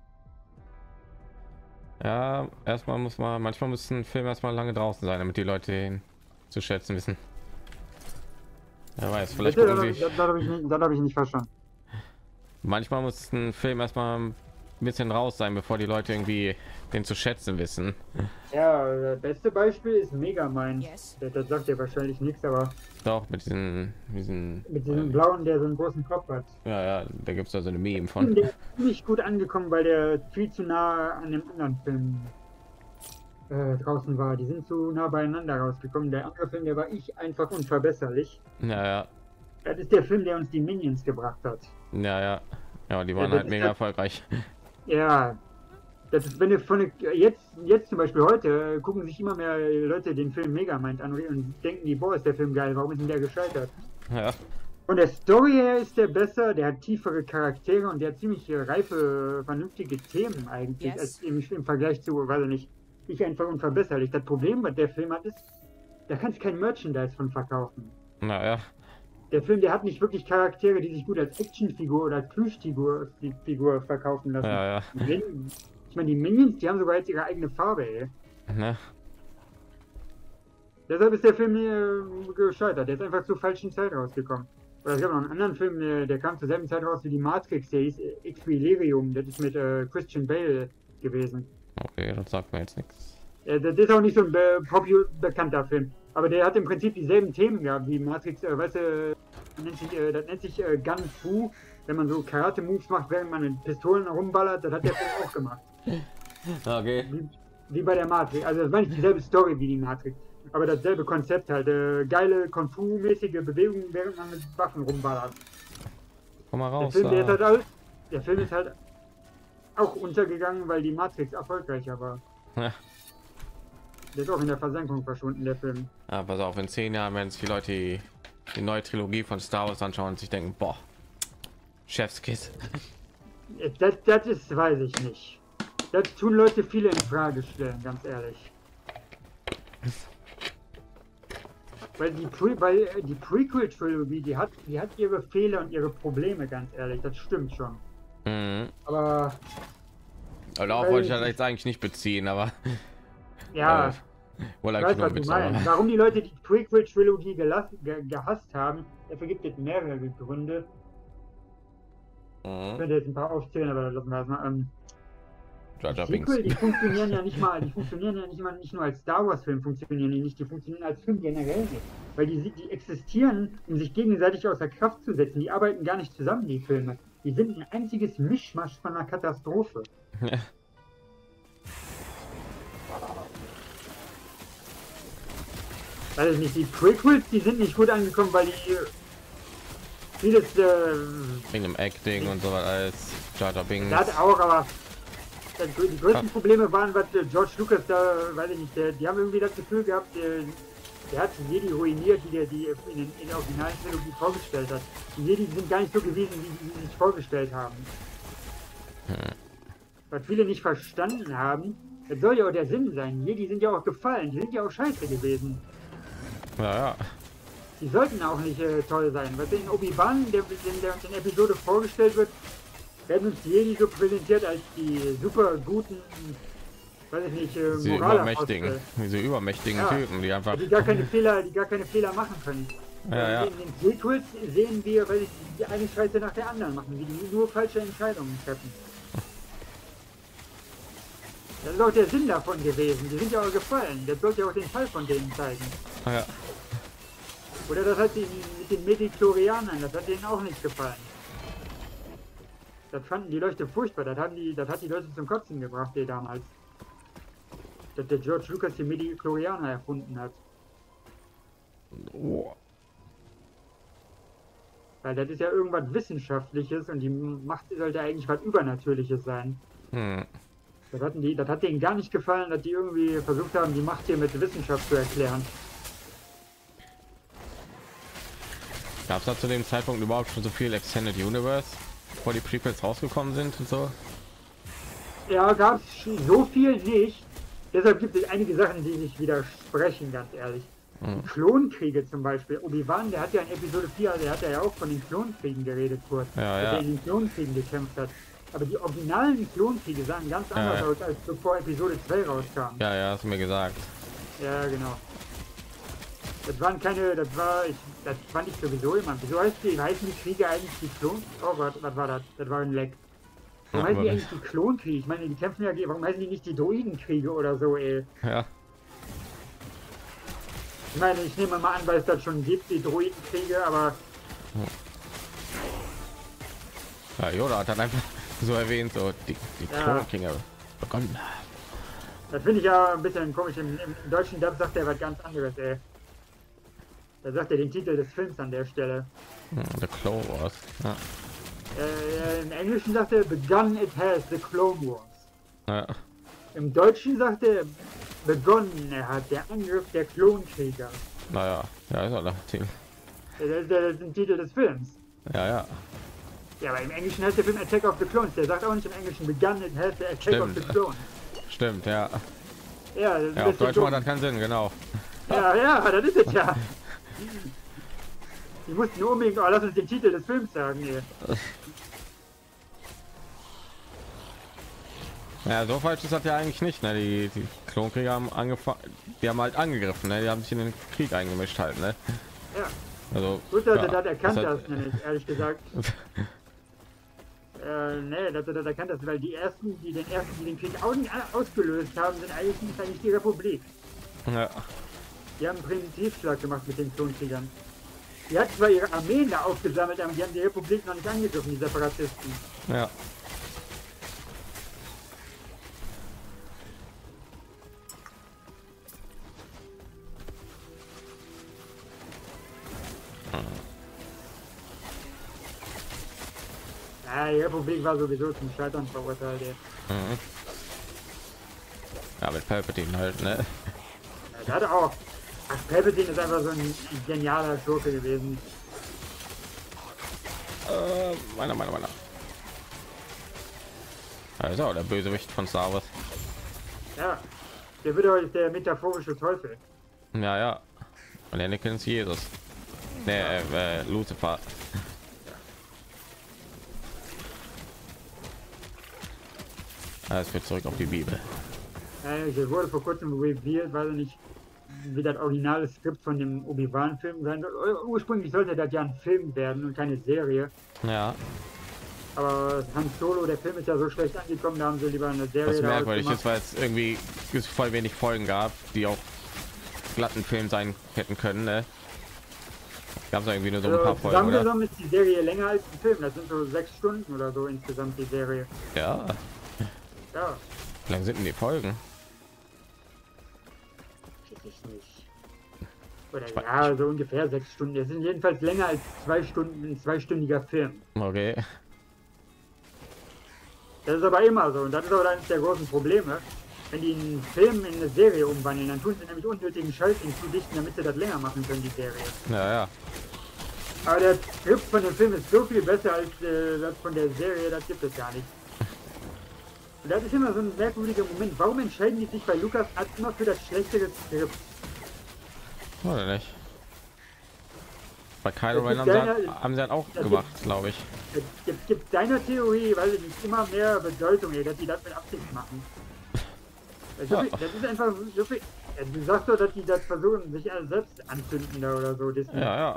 Ja, manchmal muss ein Film erstmal lange draußen sein, damit die Leute ihn zu schätzen wissen. Wer weiß, vielleicht Bitte, gucken sich. das hab ich nicht verstanden. Manchmal muss ein Film erstmal ein ein bisschen raus sein, bevor die Leute irgendwie den zu schätzen wissen. Ja, das beste Beispiel ist Megamind. Yes. Das sagt ja wahrscheinlich nichts, aber Doch, mit diesen mit diesem blauen, der so einen großen Kopf hat. ja, da gibt es da so eine Meme von. Der ist nicht gut angekommen, weil der viel zu nah an dem anderen Film draußen war. Die sind zu nah beieinander rausgekommen. Der andere Film, der war einfach unverbesserlich. Ja, Das ist der Film, der uns die Minions gebracht hat. ja, die waren das halt ist mega halt- erfolgreich. Ja, das ist, wenn du jetzt zum Beispiel heute gucken sich immer mehr Leute den Film Megamind an und denken die, boah, ist der Film geil, warum ist denn der gescheitert? Ja, Von der Story her ist der besser, der hat tiefere Charaktere und der hat ziemlich reife, vernünftige Themen eigentlich, Yes. als im Vergleich zu, weiß ich nicht, einfach unverbesserlich. Das Problem, was der Film hat, ist, da kannst du kein Merchandise von verkaufen. ja, Der Film, der hat nicht wirklich Charaktere, die sich gut als Actionfigur oder als Plüschfigur verkaufen lassen. ja, Ich meine, die Minions, die haben sogar jetzt ihre eigene Farbe, ey. ne? Deshalb ist der Film gescheitert. Der ist einfach zur falschen Zeit rausgekommen. Oder es gab noch einen anderen Film, der kam zur selben Zeit raus wie die Matrix, der hieß Equilibrium. Das ist mit Christian Bale gewesen. Okay, das sagt mir jetzt nichts. Das ist auch nicht so ein bekannter Film. Aber der hat im Prinzip dieselben Themen gehabt wie Matrix. Weißt du, das nennt sich Gun Fu. Wenn man so Karate-Moves macht, während man mit Pistolen rumballert, das hat der Film auch gemacht. Okay. Wie bei der Matrix. Also das war nicht dieselbe Story wie die Matrix. Aber dasselbe Konzept halt. Geile Kung-Fu-mäßige Bewegungen, während man mit Waffen rumballert. Komm mal Der raus. Film, der Film ist halt auch untergegangen, weil die Matrix erfolgreicher war. Ja. Der ist auch in der Versenkung verschwunden, der Film. Ja, pass auf, in 10 Jahren werden sich die Leute die neue Trilogie von Star Wars anschauen und sich denken, boah, Chefskiss. Das ist, weiß ich nicht. Das tun Leute viele in Frage stellen, ganz ehrlich. Weil die Prequel-Trilogie, die hat ihre Fehler und ihre Probleme, ganz ehrlich, das stimmt schon. Mhm. Aber Darauf wollte ich das jetzt eigentlich nicht beziehen, aber ja, wohl ich eigentlich weiß, nur was du Witz, meinst. aber Warum die Leute die Prequel-Trilogie gehasst haben, dafür gibt es mehrere Gründe. Ich mhm. könnte jetzt ein paar aufzählen, aber lassen wir das mal. Jar Jar Die Binks. Sequel, die funktionieren ja nicht nur als Star Wars Film funktionieren die nicht, die funktionieren als Film generell nicht. Weil die existieren, um sich gegenseitig außer Kraft zu setzen. Die arbeiten gar nicht zusammen, die Filme. Die sind ein einziges Mischmasch von einer Katastrophe. Weiß ich nicht, die Prequels, die sind nicht gut angekommen, weil die vieles, Wegen dem Acting und so was alles. Jar Jar Binks. das auch, aber die größten Probleme waren, was George Lucas da, weiß ich nicht, die haben irgendwie das Gefühl gehabt, der hat die Jedi ruiniert, die in der originalen Trilogie vorgestellt hat. Die Jedi sind gar nicht so gewesen, wie sie sich vorgestellt haben. Was viele nicht verstanden haben, das soll ja auch der Sinn sein. Jedi sind ja auch gefallen, die sind ja auch scheiße gewesen. Ja. Die sollten auch nicht toll sein. Was in Obi-Wan, der uns in Episode vorgestellt wird, werden uns die Jedi so präsentiert als die super guten, weiß ich nicht, Diese Moralapostel. übermächtigen Typen, die einfach. Die gar keine Fehler machen können. Ja. In den Prequels sehen wir, weil die eine Scheiße nach der anderen machen, wie die nur falsche Entscheidungen treffen. Das ist auch der Sinn davon gewesen. Die sind ja auch gefallen. Das sollte ja auch den Fall von denen zeigen. Ja. Oder das hat mit den Mediklorianern, das hat denen auch nicht gefallen. Das fanden die Leute furchtbar. Das hat die Leute zum Kotzen gebracht, die damals. Dass der George Lucas die Mediklorianer erfunden hat. Oh. Weil das ist ja irgendwas Wissenschaftliches und die Macht sollte eigentlich was Übernatürliches sein. Hm. Das hat denen gar nicht gefallen, dass die irgendwie versucht haben, die Macht hier mit Wissenschaft zu erklären. Gab es da zu dem Zeitpunkt überhaupt schon so viel Extended Universe, bevor die Prequels rausgekommen sind und so? Ja, gab es so viel nicht. Deshalb gibt es einige Sachen, die sich widersprechen, ganz ehrlich. Die Klonkriege zum Beispiel. Obi-Wan, der hat ja in Episode 4, der hat ja auch von den Klonkriegen geredet kurz. Ja, dass ja. er in den Klonkriegen gekämpft hat. Aber die originalen Klonkriege sahen ganz anders aus, als bevor Episode 2 rauskam. Ja, hast du mir gesagt. Ja, genau. Das waren keine, das fand ich sowieso immer. Wieso heißen die Kriege eigentlich die Klon? Oh Gott, was war das? Das war ein Leck. Warum heißen die eigentlich die Klonkriege? Ich meine, die kämpfen ja, warum heißen die nicht die Droidenkriege oder so, ey? Ja. Ich meine, ich nehme mal an, weil es das schon gibt, die Droidenkriege, aber... Ja, Yoda hat dann einfach so erwähnt, so die Klonkriege begonnen. Das finde ich ja ein bisschen komisch. Im deutschen Dub sagt er was ganz anderes, ey. Da sagt er den Titel des Films an der Stelle. The Clone Wars. Ja. Im Englischen sagt er Begun it has, the Clone Wars. Ja. Im Deutschen sagt er begonnen, er hat der Angriff der Klonkrieger. Naja, ja, ist auch der Titel. Das ist der Titel des Films. Ja, ja. Ja, aber im Englischen heißt der Film Attack of the Clones. Der sagt auch nicht im Englischen Begun it has, the Attack of the Clones. Stimmt, ja. Ja, ja auf Deutsch macht das keinen Sinn, genau. Ja, das ist es ja. Die mussten nur unbedingt, oh, lass uns den Titel des Films sagen hier. Ja, so falsch ist das ja eigentlich nicht, ne? Die Klonkrieger haben angefangen, die haben halt angegriffen, ne? Die haben sich in den Krieg eingemischt halt, ne? Ja. Also gut, dass er das erkannt hat, nämlich, ehrlich gesagt. Nee, dass er das erkannt hat, weil die ersten, die den Krieg ausgelöst haben, sind eigentlich die Republik. Ja. Die haben einen Primitivschlag gemacht mit den Klonkriegern. Die hatten zwar ihre Armeen da aufgesammelt, aber die haben die Republik noch nicht angegriffen, die Separatisten. Ja. Ja, die Republik war sowieso zum Scheitern verurteilt. Mhm. Ja, mit Palpatine halt, ne? Ja, der hatte auch. Ach, Palpatine ist einfach so ein genialer Schurke gewesen. Meiner. Also der Bösewicht von Star Wars. Ja, der wird heute der metaphorische Teufel. Ja, ja. Und Anakin ist Jesus. Ne, Lucifer. Es wird zurück auf die Bibel. Ja, wurde vor kurzem revealed, weiß ich nicht, wie das originale Skript von dem Obi-Wan-Film sein soll. Ursprünglich sollte das ja ein Film werden und keine Serie. Ja. Aber Han Solo, der Film ist ja so schlecht angekommen, da haben sie lieber eine Serie. Was merkwürdig ist, weil es irgendwie voll wenig Folgen gab, die auch glatten Film sein hätten können. Ne? Gab es irgendwie nur so ein paar Folgen. Zusammengenommen ist die Serie länger als ein Film. Das sind so 6 Stunden oder so insgesamt die Serie. Ja. Ja. Wie lang sind denn die Folgen? Weiß ich nicht. Oder ja, so ungefähr 6 Stunden. Das sind jedenfalls länger als 2 Stunden, ein 2-stündiger Film. Okay. Das ist aber immer so. Und das ist aber eines der großen Probleme. Wenn die einen Film in eine Serie umwandeln, dann tun sie nämlich unnötigen Scheiß hinzudichten, damit sie das länger machen können, die Serie. Ja, ja. Aber der Skript von dem Film ist so viel besser als das von der Serie, das gibt es gar nicht. Und das ist immer so ein merkwürdiger Moment. Warum entscheiden die sich bei Lucas immer für das schlechtere Skript? Oder nicht? Bei Kylo Ren haben sie halt auch gemacht, glaube ich. Gibt deiner Theorie, weil nicht immer mehr Bedeutung, ey, dass die das mit Absicht machen. Das ist einfach so viel. Du sagst doch, dass die das versuchen, sich selbst anzünden da oder so. Disney. Ja.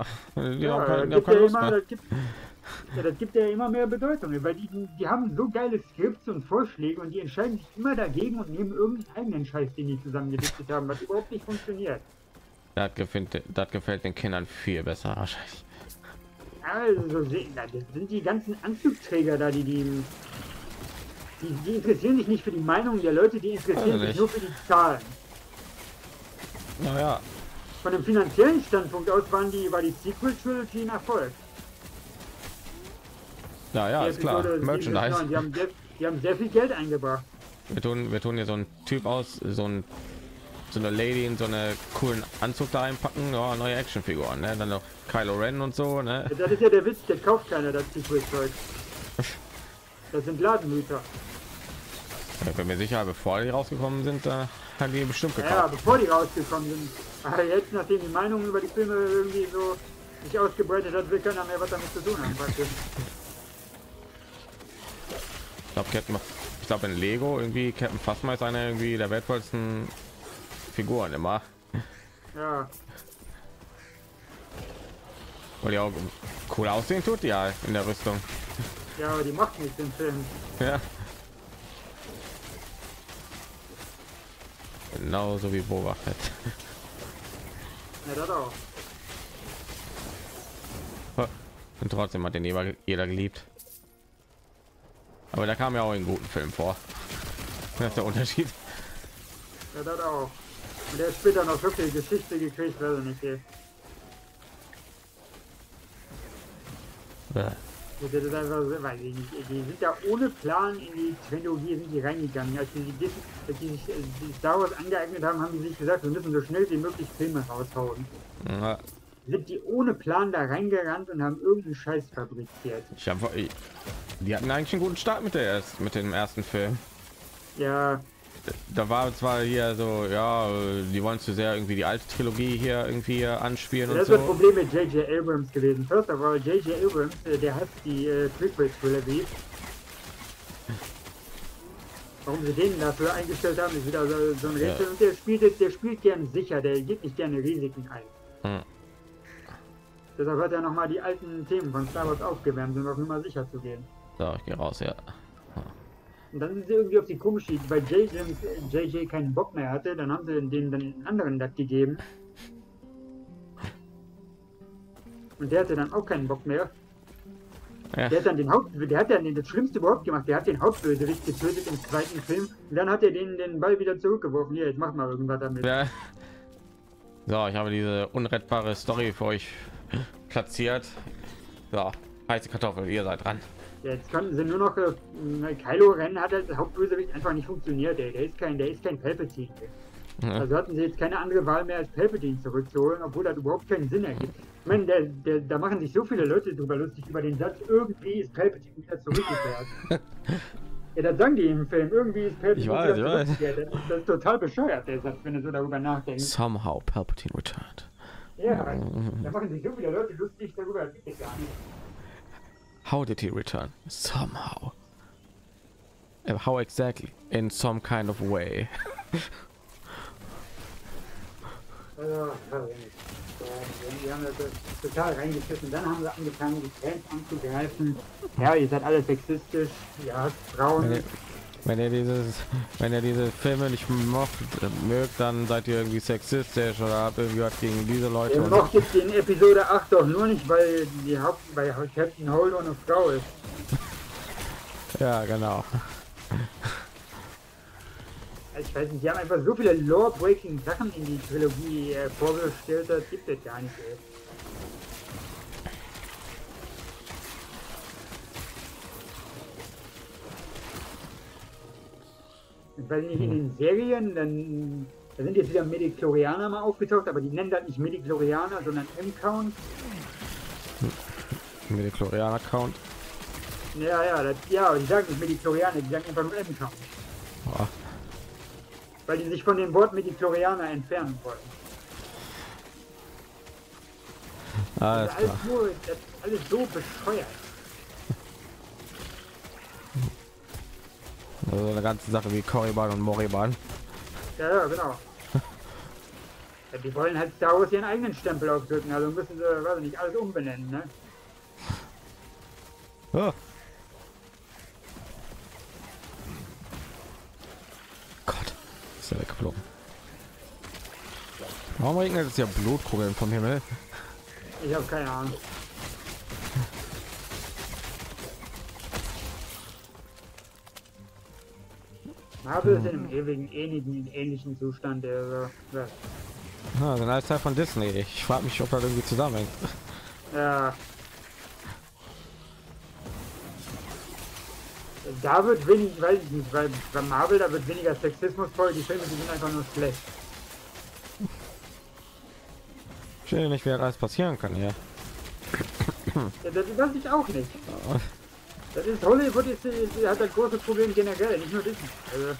Das gibt ja immer mehr Bedeutung, weil die haben so geile Skripts und Vorschläge und die entscheiden sich immer dagegen und nehmen irgendeinen eigenen Scheiß, den die zusammengedichtet haben, was überhaupt nicht funktioniert. Das gefällt den Kindern viel besser wahrscheinlich. Also, das sind die ganzen Anzugträger da, die interessieren sich nicht für die Meinung der Leute, die interessieren sich nur für die Zahlen. Naja. Von dem finanziellen Standpunkt aus war die Sequel Trilogy ein Erfolg. Ja, ist klar. Merchandise. Die haben sehr viel Geld eingebracht. Wir tun hier so einen Typ aus, so eine Lady in so eine coolen Anzug da einpacken, ja, neue Actionfiguren, ne? Dann noch Kylo Ren und so, ne? Das ist ja der Witz, der kauft keiner das Sequel-Zeug. Das sind Ladenhüter. Ich bin mir sicher, bevor die rausgekommen sind, haben die bestimmt gekauft. Ja, bevor die rausgekommen sind. Aber jetzt, nachdem die Meinung über die Filme irgendwie so sich ausgebreitet hat, will keiner mehr was damit zu tun haben, praktisch. Ich glaube in Lego irgendwie Captain Phasma ist einer irgendwie der wertvollsten Figuren immer. Ja. Weil die auch cool aussehen tut, ja, in der Rüstung. Ja, aber die macht nichts im Film. Ja. Genauso wie Boba Fett. Ja, das auch. Und trotzdem hat den jeder geliebt. Aber da kam ja auch in guten Filmen vor. Das ist der Unterschied. Ja, das auch. Und der hat später noch so viel Geschichte gekriegt, weiß ich nicht. Ey. Ja. Das ist einfach, weiß ich nicht. Die sind da ohne Plan in die Trilogie sind die reingegangen. Als die sich die Star Wars angeeignet haben, haben die sich gesagt, wir müssen so schnell wie möglich Filme raushauen. Ja. Sind die ohne Plan da reingerannt und haben irgendeinen Scheiß fabriziert. Die hatten eigentlich einen guten Start mit dem ersten Film. Ja, Da war zwar hier so, ja, die wollen zu sehr irgendwie die alte Trilogie hier irgendwie anspielen und das ist das so. Problem mit J.J. Abrams gewesen. First of all, J.J. Abrams, der hasst die Prequel-Trilogie. Warum sie den dafür eingestellt haben, ist wieder so ein Rätsel. Ja. Und der spielt gern sicher, der geht nicht gerne Risiken ein. Hm. Deshalb hat er nochmal die alten Themen von Star Wars aufgewärmt, um auf Nummer sicher zu gehen. So, ich gehe raus, ja. Und dann sind sie irgendwie auf die komische, weil JJ keinen Bock mehr hatte, dann haben sie denen dann einen anderen das gegeben. Und der hatte dann auch keinen Bock mehr. Ja. Der hat dann der hat dann das Schlimmste überhaupt gemacht. Der hat den Hauptbösewicht getötet im zweiten Film. Und dann hat er den Ball wieder zurückgeworfen. Hier, jetzt mach mal irgendwas damit. Ja. So, ich habe diese unrettbare Story für euch platziert. So, heiße Kartoffel, ihr seid dran. Jetzt konnten sie nur noch Kylo Ren hat als Hauptbösewicht einfach nicht funktioniert. Der ist kein Palpatine. Ja. Also hatten sie jetzt keine andere Wahl mehr als Palpatine zurückzuholen, obwohl das überhaupt keinen Sinn ergibt. Ich meine, da machen sich so viele Leute drüber lustig über den Satz, irgendwie ist Palpatine wieder zurückgekehrt. Ja, das sagen die im Film, irgendwie ist Palpatine wieder zurückgekehrt. Das ist total bescheuert, der Satz, wenn du so darüber nachdenkst. Somehow Palpatine returned. Ja, da machen sich so viele Leute lustig darüber, das gibt es gar nicht. How did he return? Somehow. How exactly? In some kind of way. Die haben das total reingeschissen. Dann haben sie angefangen, die Fans anzugreifen. Ja, ihr seid alle sexistisch. Ja, Frauen. Wenn ihr diese Filme nicht mögt, dann seid ihr irgendwie sexistisch oder habt irgendwie was gegen diese Leute. Ihr mochtet in Episode 8 doch nur nicht, weil bei Captain Holdo eine Frau ist. Ja, genau. Ich weiß nicht, die haben einfach so viele Lore-breaking Sachen in die Trilogie vorgestellt, das gibt es gar nicht. Ey. Ich weiß nicht, in den Serien, da sind jetzt wieder Midichlorianer mal aufgetaucht, aber die nennen das nicht Midichlorianer, sondern M-Count. Midichlorianer-Count? Ja, aber die sagen nicht Midichlorianer, die sagen einfach nur M-Count. Oh. Weil die sich von dem Wort Midichlorianer entfernen wollten. Alles das ist alles so bescheuert. Also eine ganze Sache wie Korriban und Morriban. Ja, genau. Ja, die wollen halt Star Wars ihren eigenen Stempel aufdrücken, also müssen sie, weiß ich nicht, alles umbenennen, ne? Oh. Gott, ist ja weggeflogen. Warum regnet es ja Blutkugeln vom Himmel? Ich habe keine Ahnung. Marvel ist in einem ähnlichen Zustand, der ja. Ah, dann als Teil von Disney. Ich frage mich, ob das irgendwie zusammenhängt. Ja. Da wird wenig, weiß ich nicht, weil bei Marvel da wird weniger Sexismus voll, die Filme, die sind einfach nur schlecht. Ich weiß nicht, wie alles passieren kann hier. Ja, das weiß ich auch nicht. Das ist Hollywood hat ein großes Problem generell, nicht nur Disney.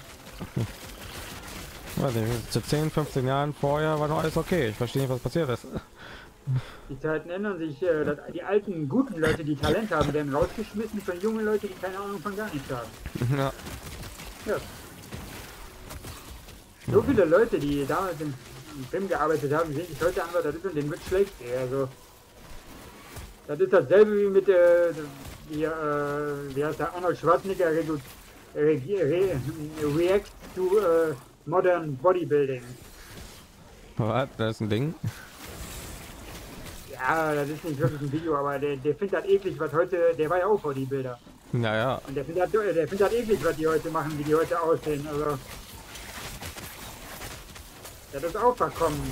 Also, zu 10, 15 Jahren vorher war noch alles okay. Ich verstehe nicht, was passiert ist. Die Zeiten ändern sich. Die alten, guten Leute, die Talent haben, werden rausgeschmissen von jungen Leute, die keine Ahnung von gar nichts haben. Ja. Ja. So viele Leute, die damals im Film gearbeitet haben, sehen sich heute einfach, das ist und denen wird schlecht. Also, das ist dasselbe wie mit wie heißt der, Arnold Schwarzenegger react to modern bodybuilding. Was? Das ist ein Ding? Ja, das ist nicht wirklich ein Video, aber der findet halt eklig, was heute, der war ja auch Bodybuilder. Naja. Und der findet halt eklig, was die heute machen, wie die heute aussehen. Also, das ist auch verkommen.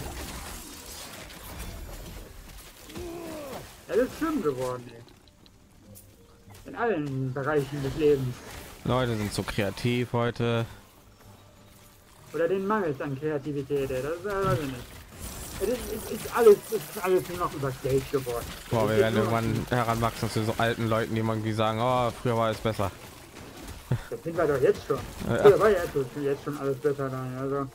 Das ist schlimm geworden, ey. In allen Bereichen des Lebens. Leute sind so kreativ heute. Oder den Mangel an Kreativität, ey. Das weiß ich nicht. Es ist alles nur noch über Geld geworden. Boah, wir werden irgendwann heranwachsen zu so alten Leuten, die irgendwie sagen, oh, früher war es besser. Das sind wir doch jetzt schon. Ja. Früher war ja jetzt schon alles besser dann. Also.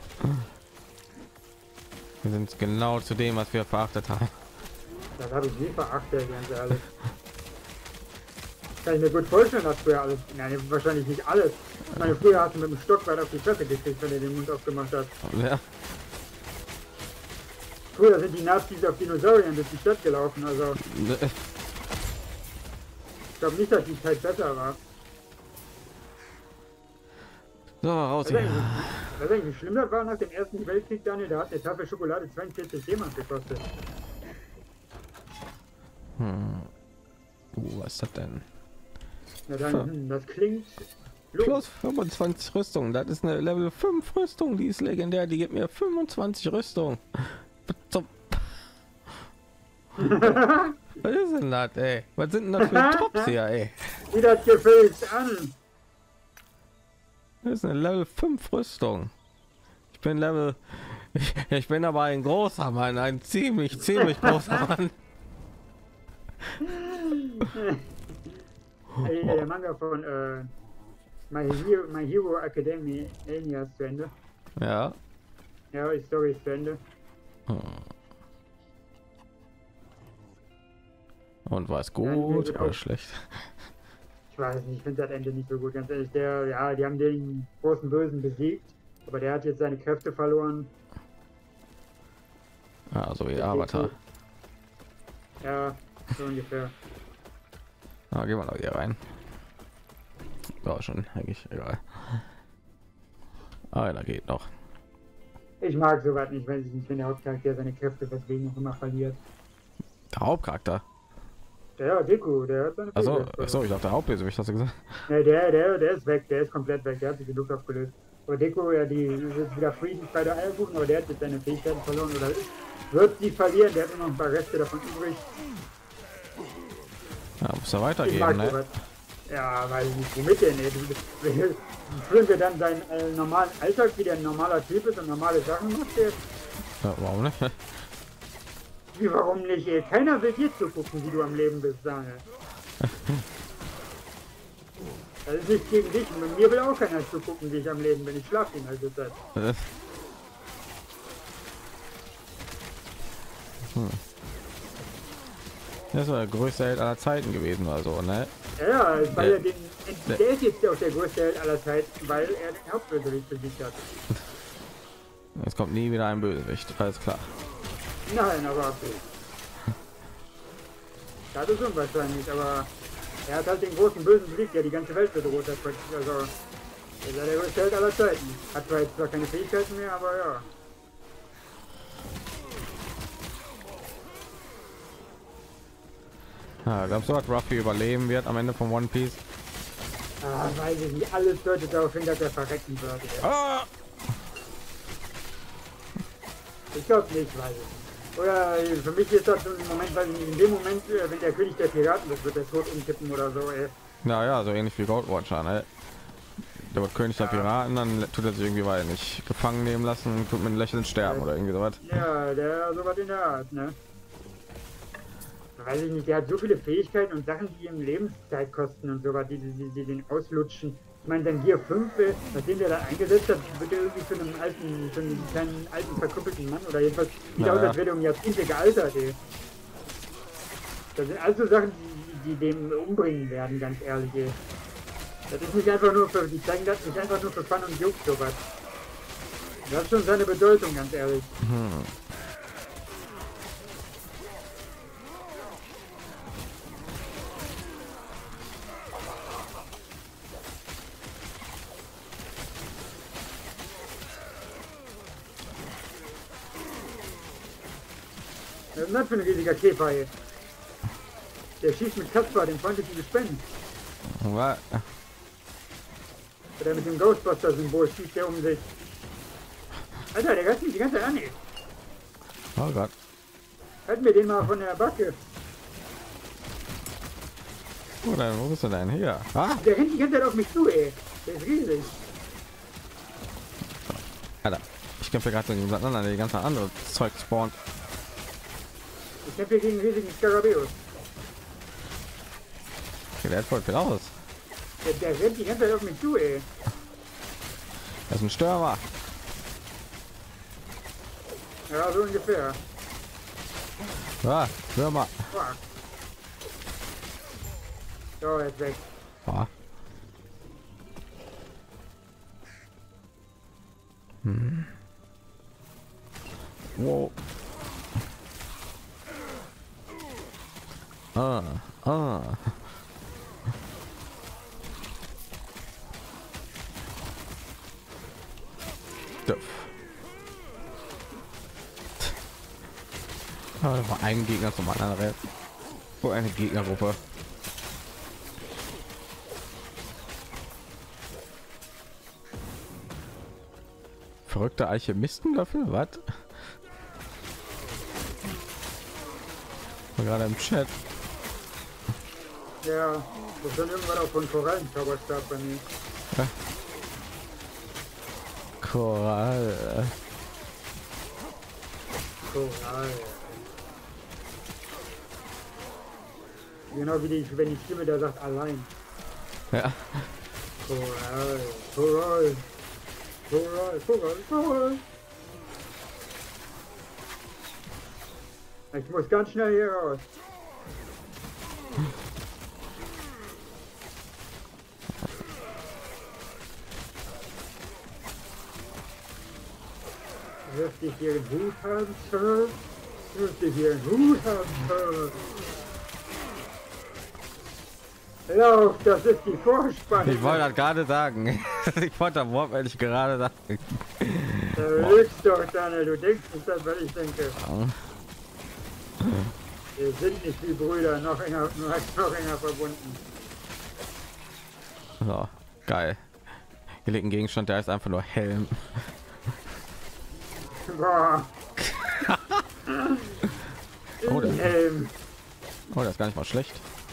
Wir sind genau zu dem, was wir verachtet haben. Das habe ich nie verachtet, ganz ehrlich. Kann ich mir gut vorstellen, dass früher alles, nein, wahrscheinlich nicht alles. Ich meine, früher hast du mit dem Stock weit auf die Fresse gekriegt, wenn er den Mund aufgemacht hat. Ja. Früher sind die Nazis auf Dinosauriern durch die Stadt gelaufen, also ich glaube nicht, dass die Zeit besser war. So, raus Was hier. eigentlich schlimm das war nach dem Ersten Weltkrieg, Daniel, da hat eine Tafel Schokolade 42 D-Mark gekostet. Was ist das denn? Na dann, das klingt Plus 25 Rüstung. Das ist eine Level 5 Rüstung. Die ist legendär. Die gibt mir 25 Rüstung. Was ist denn das, ey? Was sind denn das für Drops hier, ey? wie das gefällt an. Das ist eine Level 5 Rüstung. Ich bin Level... Ich bin aber ein großer Mann. Ein ziemlich großer Mann. Der Manga von My Hero Academia ist zu Ende. Ja. Ja, die Story ist zu Ende. Und war es gut oder schlecht? Ich weiß nicht, ich finde das Ende nicht so gut, ganz ehrlich. Die haben den großen Bösen besiegt, aber der hat jetzt seine Kräfte verloren. Ah, so wie Avatar. Ja, so ungefähr. Ah, gehen wir noch hier rein. War schon eigentlich egal. Ah, da geht noch. Ich mag sowas nicht, wenn der Hauptcharakter seine Kräfte weswegen auch immer verliert. Der Hauptcharakter. Der Deku, der hat seine Also, Fähigkeit so, ich dachte der Hauptbösewicht, hast du gesagt? Ne, der ist weg, der ist komplett weg, der hat sich in Luft aufgelöst. Aber Deku, ja, die ist jetzt wieder Frieden bei der Eierkuchen, aber der hat jetzt seine Fähigkeiten verloren oder wird sie verlieren, der hat immer noch ein paar Reste davon übrig. Ja, muss ja weitergehen, ne? Sowas. Ja, weil nicht womit denn, ey. Führen wir dann seinen normalen Alltag, wie der ein normaler Typ ist und normale Sachen macht, der. Ja, warum nicht? Wie, warum nicht, ey? Keiner will dir zugucken, wie du am Leben bist, Daniel. Das ist nicht gegen dich, und mir will auch keiner zugucken, wie ich am Leben bin. Ich schlafe die ganze Zeit. Das war der größte Held aller Zeiten gewesen, also, ne? Ja, weil er der ist jetzt auch der größte Held aller Zeiten, weil er den Hauptbösewicht besiegt hat. Es kommt nie wieder ein Bösewicht, alles klar. Nein, aber das ist unwahrscheinlich, aber er hat halt den großen Bösen besiegt, der die ganze Welt bedroht hat. Also, er ist ja der größte Held aller Zeiten. Hat zwar jetzt zwar keine Fähigkeiten mehr, aber ja. Ja, glaubst du, dass Ruffy überleben wird am Ende von One Piece? Ah, weiß ich nicht. Alles deutet darauf hin, dass er verrecken wird. Ja. Ah! Ich glaube nicht, weiß ich nicht. Oder für mich ist das so ein Moment, weil in dem Moment, wenn der König der Piraten ist, wird der tot umkippen oder so, ey. Ja, so ähnlich wie Goldwatcher, ne? Der wird König der Piraten, dann tut er sich irgendwie, weil nicht gefangen nehmen lassen und tut mit einem Lächeln sterben oder irgendwie sowas. Ja, der sowas in der Art, ne? Weiß ich nicht, der hat so viele Fähigkeiten und Sachen, die ihm Lebenszeit kosten und sowas, die den auslutschen. Ich meine, dann Gear 5, nachdem der da eingesetzt hat, wird er irgendwie für einen kleinen alten verkrüppelten Mann oder jedenfalls wieder aus, als wäre er um Jahrzehnte gealtert, ey. Das sind also Sachen, die dem umbringen werden, ganz ehrlich, ey. Das ist nicht einfach nur für, die zeigen das nicht einfach nur für Fun und Jux sowas. Das hat schon seine Bedeutung, ganz ehrlich. ist das für ein riesiger Käfer hier? Der schießt mit Kaspar, dem freundlichen Gespenst. Was? Der mit dem Ghostbuster-Symbol schießt der um sich. Alter, der reißt mich die ganze Zeit an, ey. Oh Gott. Halten wir den mal von der Backe. Wo bist du denn? Hier. Ah, Der rennt die ganze Zeit auf mich zu, ey. Der ist riesig. Alter. Ich kämpfe gerade gegen jemand anderen, der die ganze andere Zeug spawnt. Ich kämpfe hier gegen einen riesigen Skarabäus. Okay, der hat voll viel aus. Der rennt die ganze Zeit auf mich zu, ey. Das ist ein Stürmer. Ja, so ungefähr. Ah, Stürmer. Fuck. So, jetzt weg. Ah. Hm. Wow. Ah. Da war ein Gegner zum anderen. Wo eine Gegnergruppe. Verrückte Alchemistenlöffel, was? War gerade im Chat. Ja, das sind irgendwann auch von Korallenzauberstab bei mir. Korall. Korall. Genau wie die, wenn die Stimme da sagt, allein. Ja. Korall, Korall, Korall, Korall, Korall. Ich muss ganz schnell hier raus. Dürfte ich hier einen Hut haben, Sir? Dürfte ich hier einen Hut haben, Sir? Lauf, das ist die Vorspann. Ich wollte das gerade sagen. Ich wollte das Wort ehrlich gerade sagen. Da lügst doch, Daniel, du denkst nicht das, was ich denke. Wir sind nicht wie Brüder, noch enger verbunden. So, geil. Hier liegt ein Gegenstand, der ist einfach nur Helm. Boah. Oh, der, Helm. oh, das ist gar nicht mal schlecht.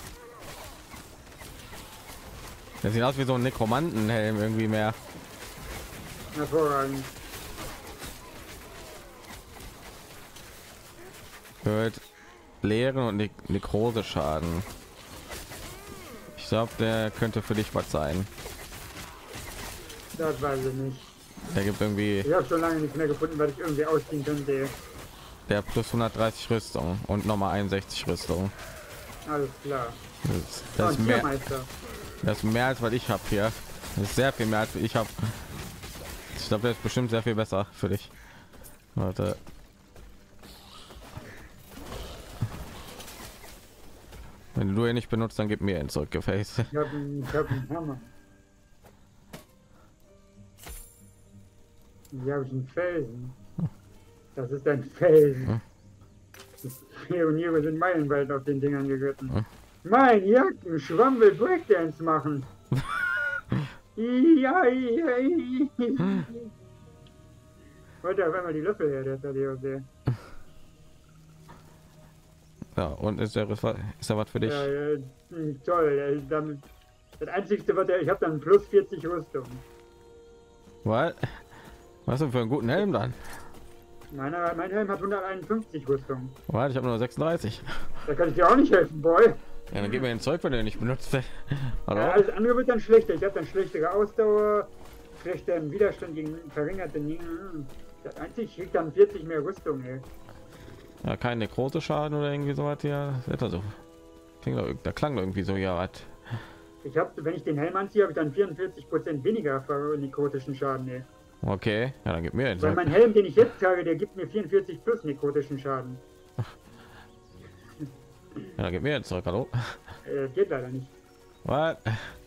Der sieht aus wie so ein Nekromantenhelm irgendwie mehr. Hervorragend. Hört Lehren und Nekrose Schaden. Ich glaube, der könnte für dich was sein. Das weiß ich nicht. Der gibt irgendwie Ich habe schon lange nicht mehr gefunden, weil ich irgendwie ausziehen könnte. der plus 130 Rüstung und nochmal 61 Rüstung. Alles klar. Das ist mehr, Tiermeister. das ist mehr als was ich habe hier. Das ist sehr viel mehr als ich habe. Ich glaube, der ist bestimmt sehr viel besser für dich. Warte. Wenn du ihn nicht benutzt, dann gib mir ihn zurück, Gefäß. Ich hab einen Hammer. Hier habe ich einen Felsen. Das ist ein Felsen. Pioniere sind meilenweit auf den Dingern geritten. Mein Jacken, Schwamm will Breakdance machen. Ja. Heute auf einmal die Löffel her, der Tadeo. Ja, und ist er was für dich? Ja, toll. Damit, das Einzigste, was ich habe dann plus 40 Rüstung. Was? Was denn für einen guten Helm dann? Mein Helm hat 151 Rüstung. Warte, ich habe nur 36. Da kann ich dir auch nicht helfen, Boy. Ja, dann gib mir den Zeug, wenn du ihn nicht benutzt. Ja, alles andere wird dann schlechter. Ich habe dann schlechtere Ausdauer, schlechteren Widerstand gegen verringerte. Das einzig kriegt dann 40 mehr Rüstung. Ey. Ja, kein Nekrose Schaden oder irgendwie so was hier. So. Da klang irgendwie so, ja, was. Ich habe, wenn ich den Helm anziehe, habe ich dann 44% weniger nekrotischen Schaden. Ey. Okay, ja, dann gib mir den Weil Zeug. mein Helm, den ich jetzt trage, der gibt mir 44 plus nekrotischen Schaden. Ja, dann gib mir den Zeug, hallo. Geht leider nicht. Was?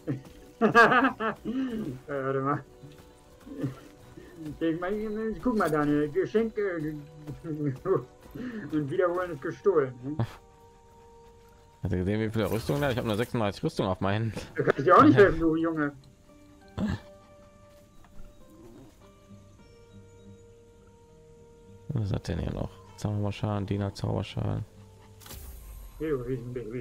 Warte mal. Guck mal, Daniel, Geschenk. Und wiederholen ist gestohlen. Ne? Hast du gesehen, wie viele Rüstungen da? Ich habe nur 36 Rüstungen auf meinen. Da kann ich dir auch nicht helfen, du Junge. Was hat denn hier noch? Zauberschaden, Diener Zauberschaden. Hier, du Riesenbaby.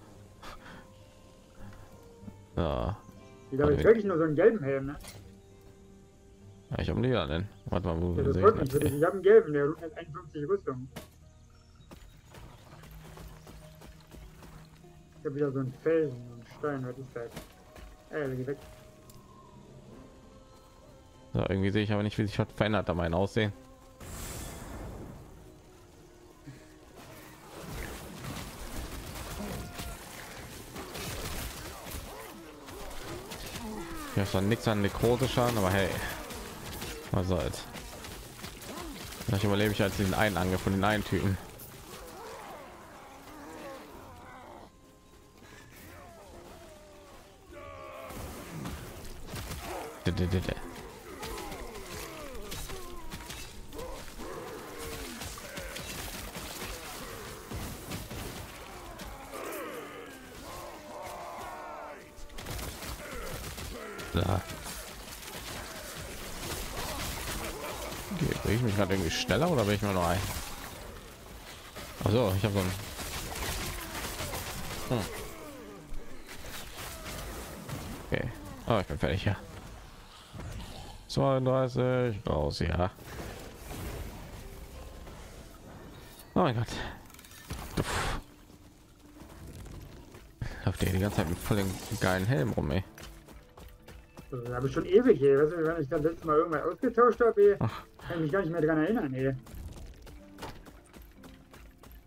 Ja. Ich habe jetzt wirklich nur so einen gelben Helm, ne? Ja, ich habe lila denn. Warte mal, wo Ja, das sehe freut ich mich das? für dich. Ich habe einen gelben, der hat 51 Rüstung. Ich habe wieder so einen Felsen und Stein, was ist das? Geh weg. So, irgendwie sehe ich aber nicht, wie sich was verändert an mein Aussehen. Ja, schon nichts an Nekrose Schaden, aber hey, was soll's. Vielleicht überlebe ich als den einen Angriff von den einen Typen. Da. Okay, bin ich mich gerade irgendwie schneller oder bin ich mir noch ein? Also ich habe so ein okay. Oh, ich bin fertig, ja. 32 raus, ja. Oh mein Gott. Läuft der die ganze Zeit mit voll den geilen Helm rum, ey. Das habe ich schon ewig, ey. Weißt du, wenn ich das letzte Mal irgendwann ausgetauscht habe, ey, kann ich mich gar nicht mehr dran erinnern, ey.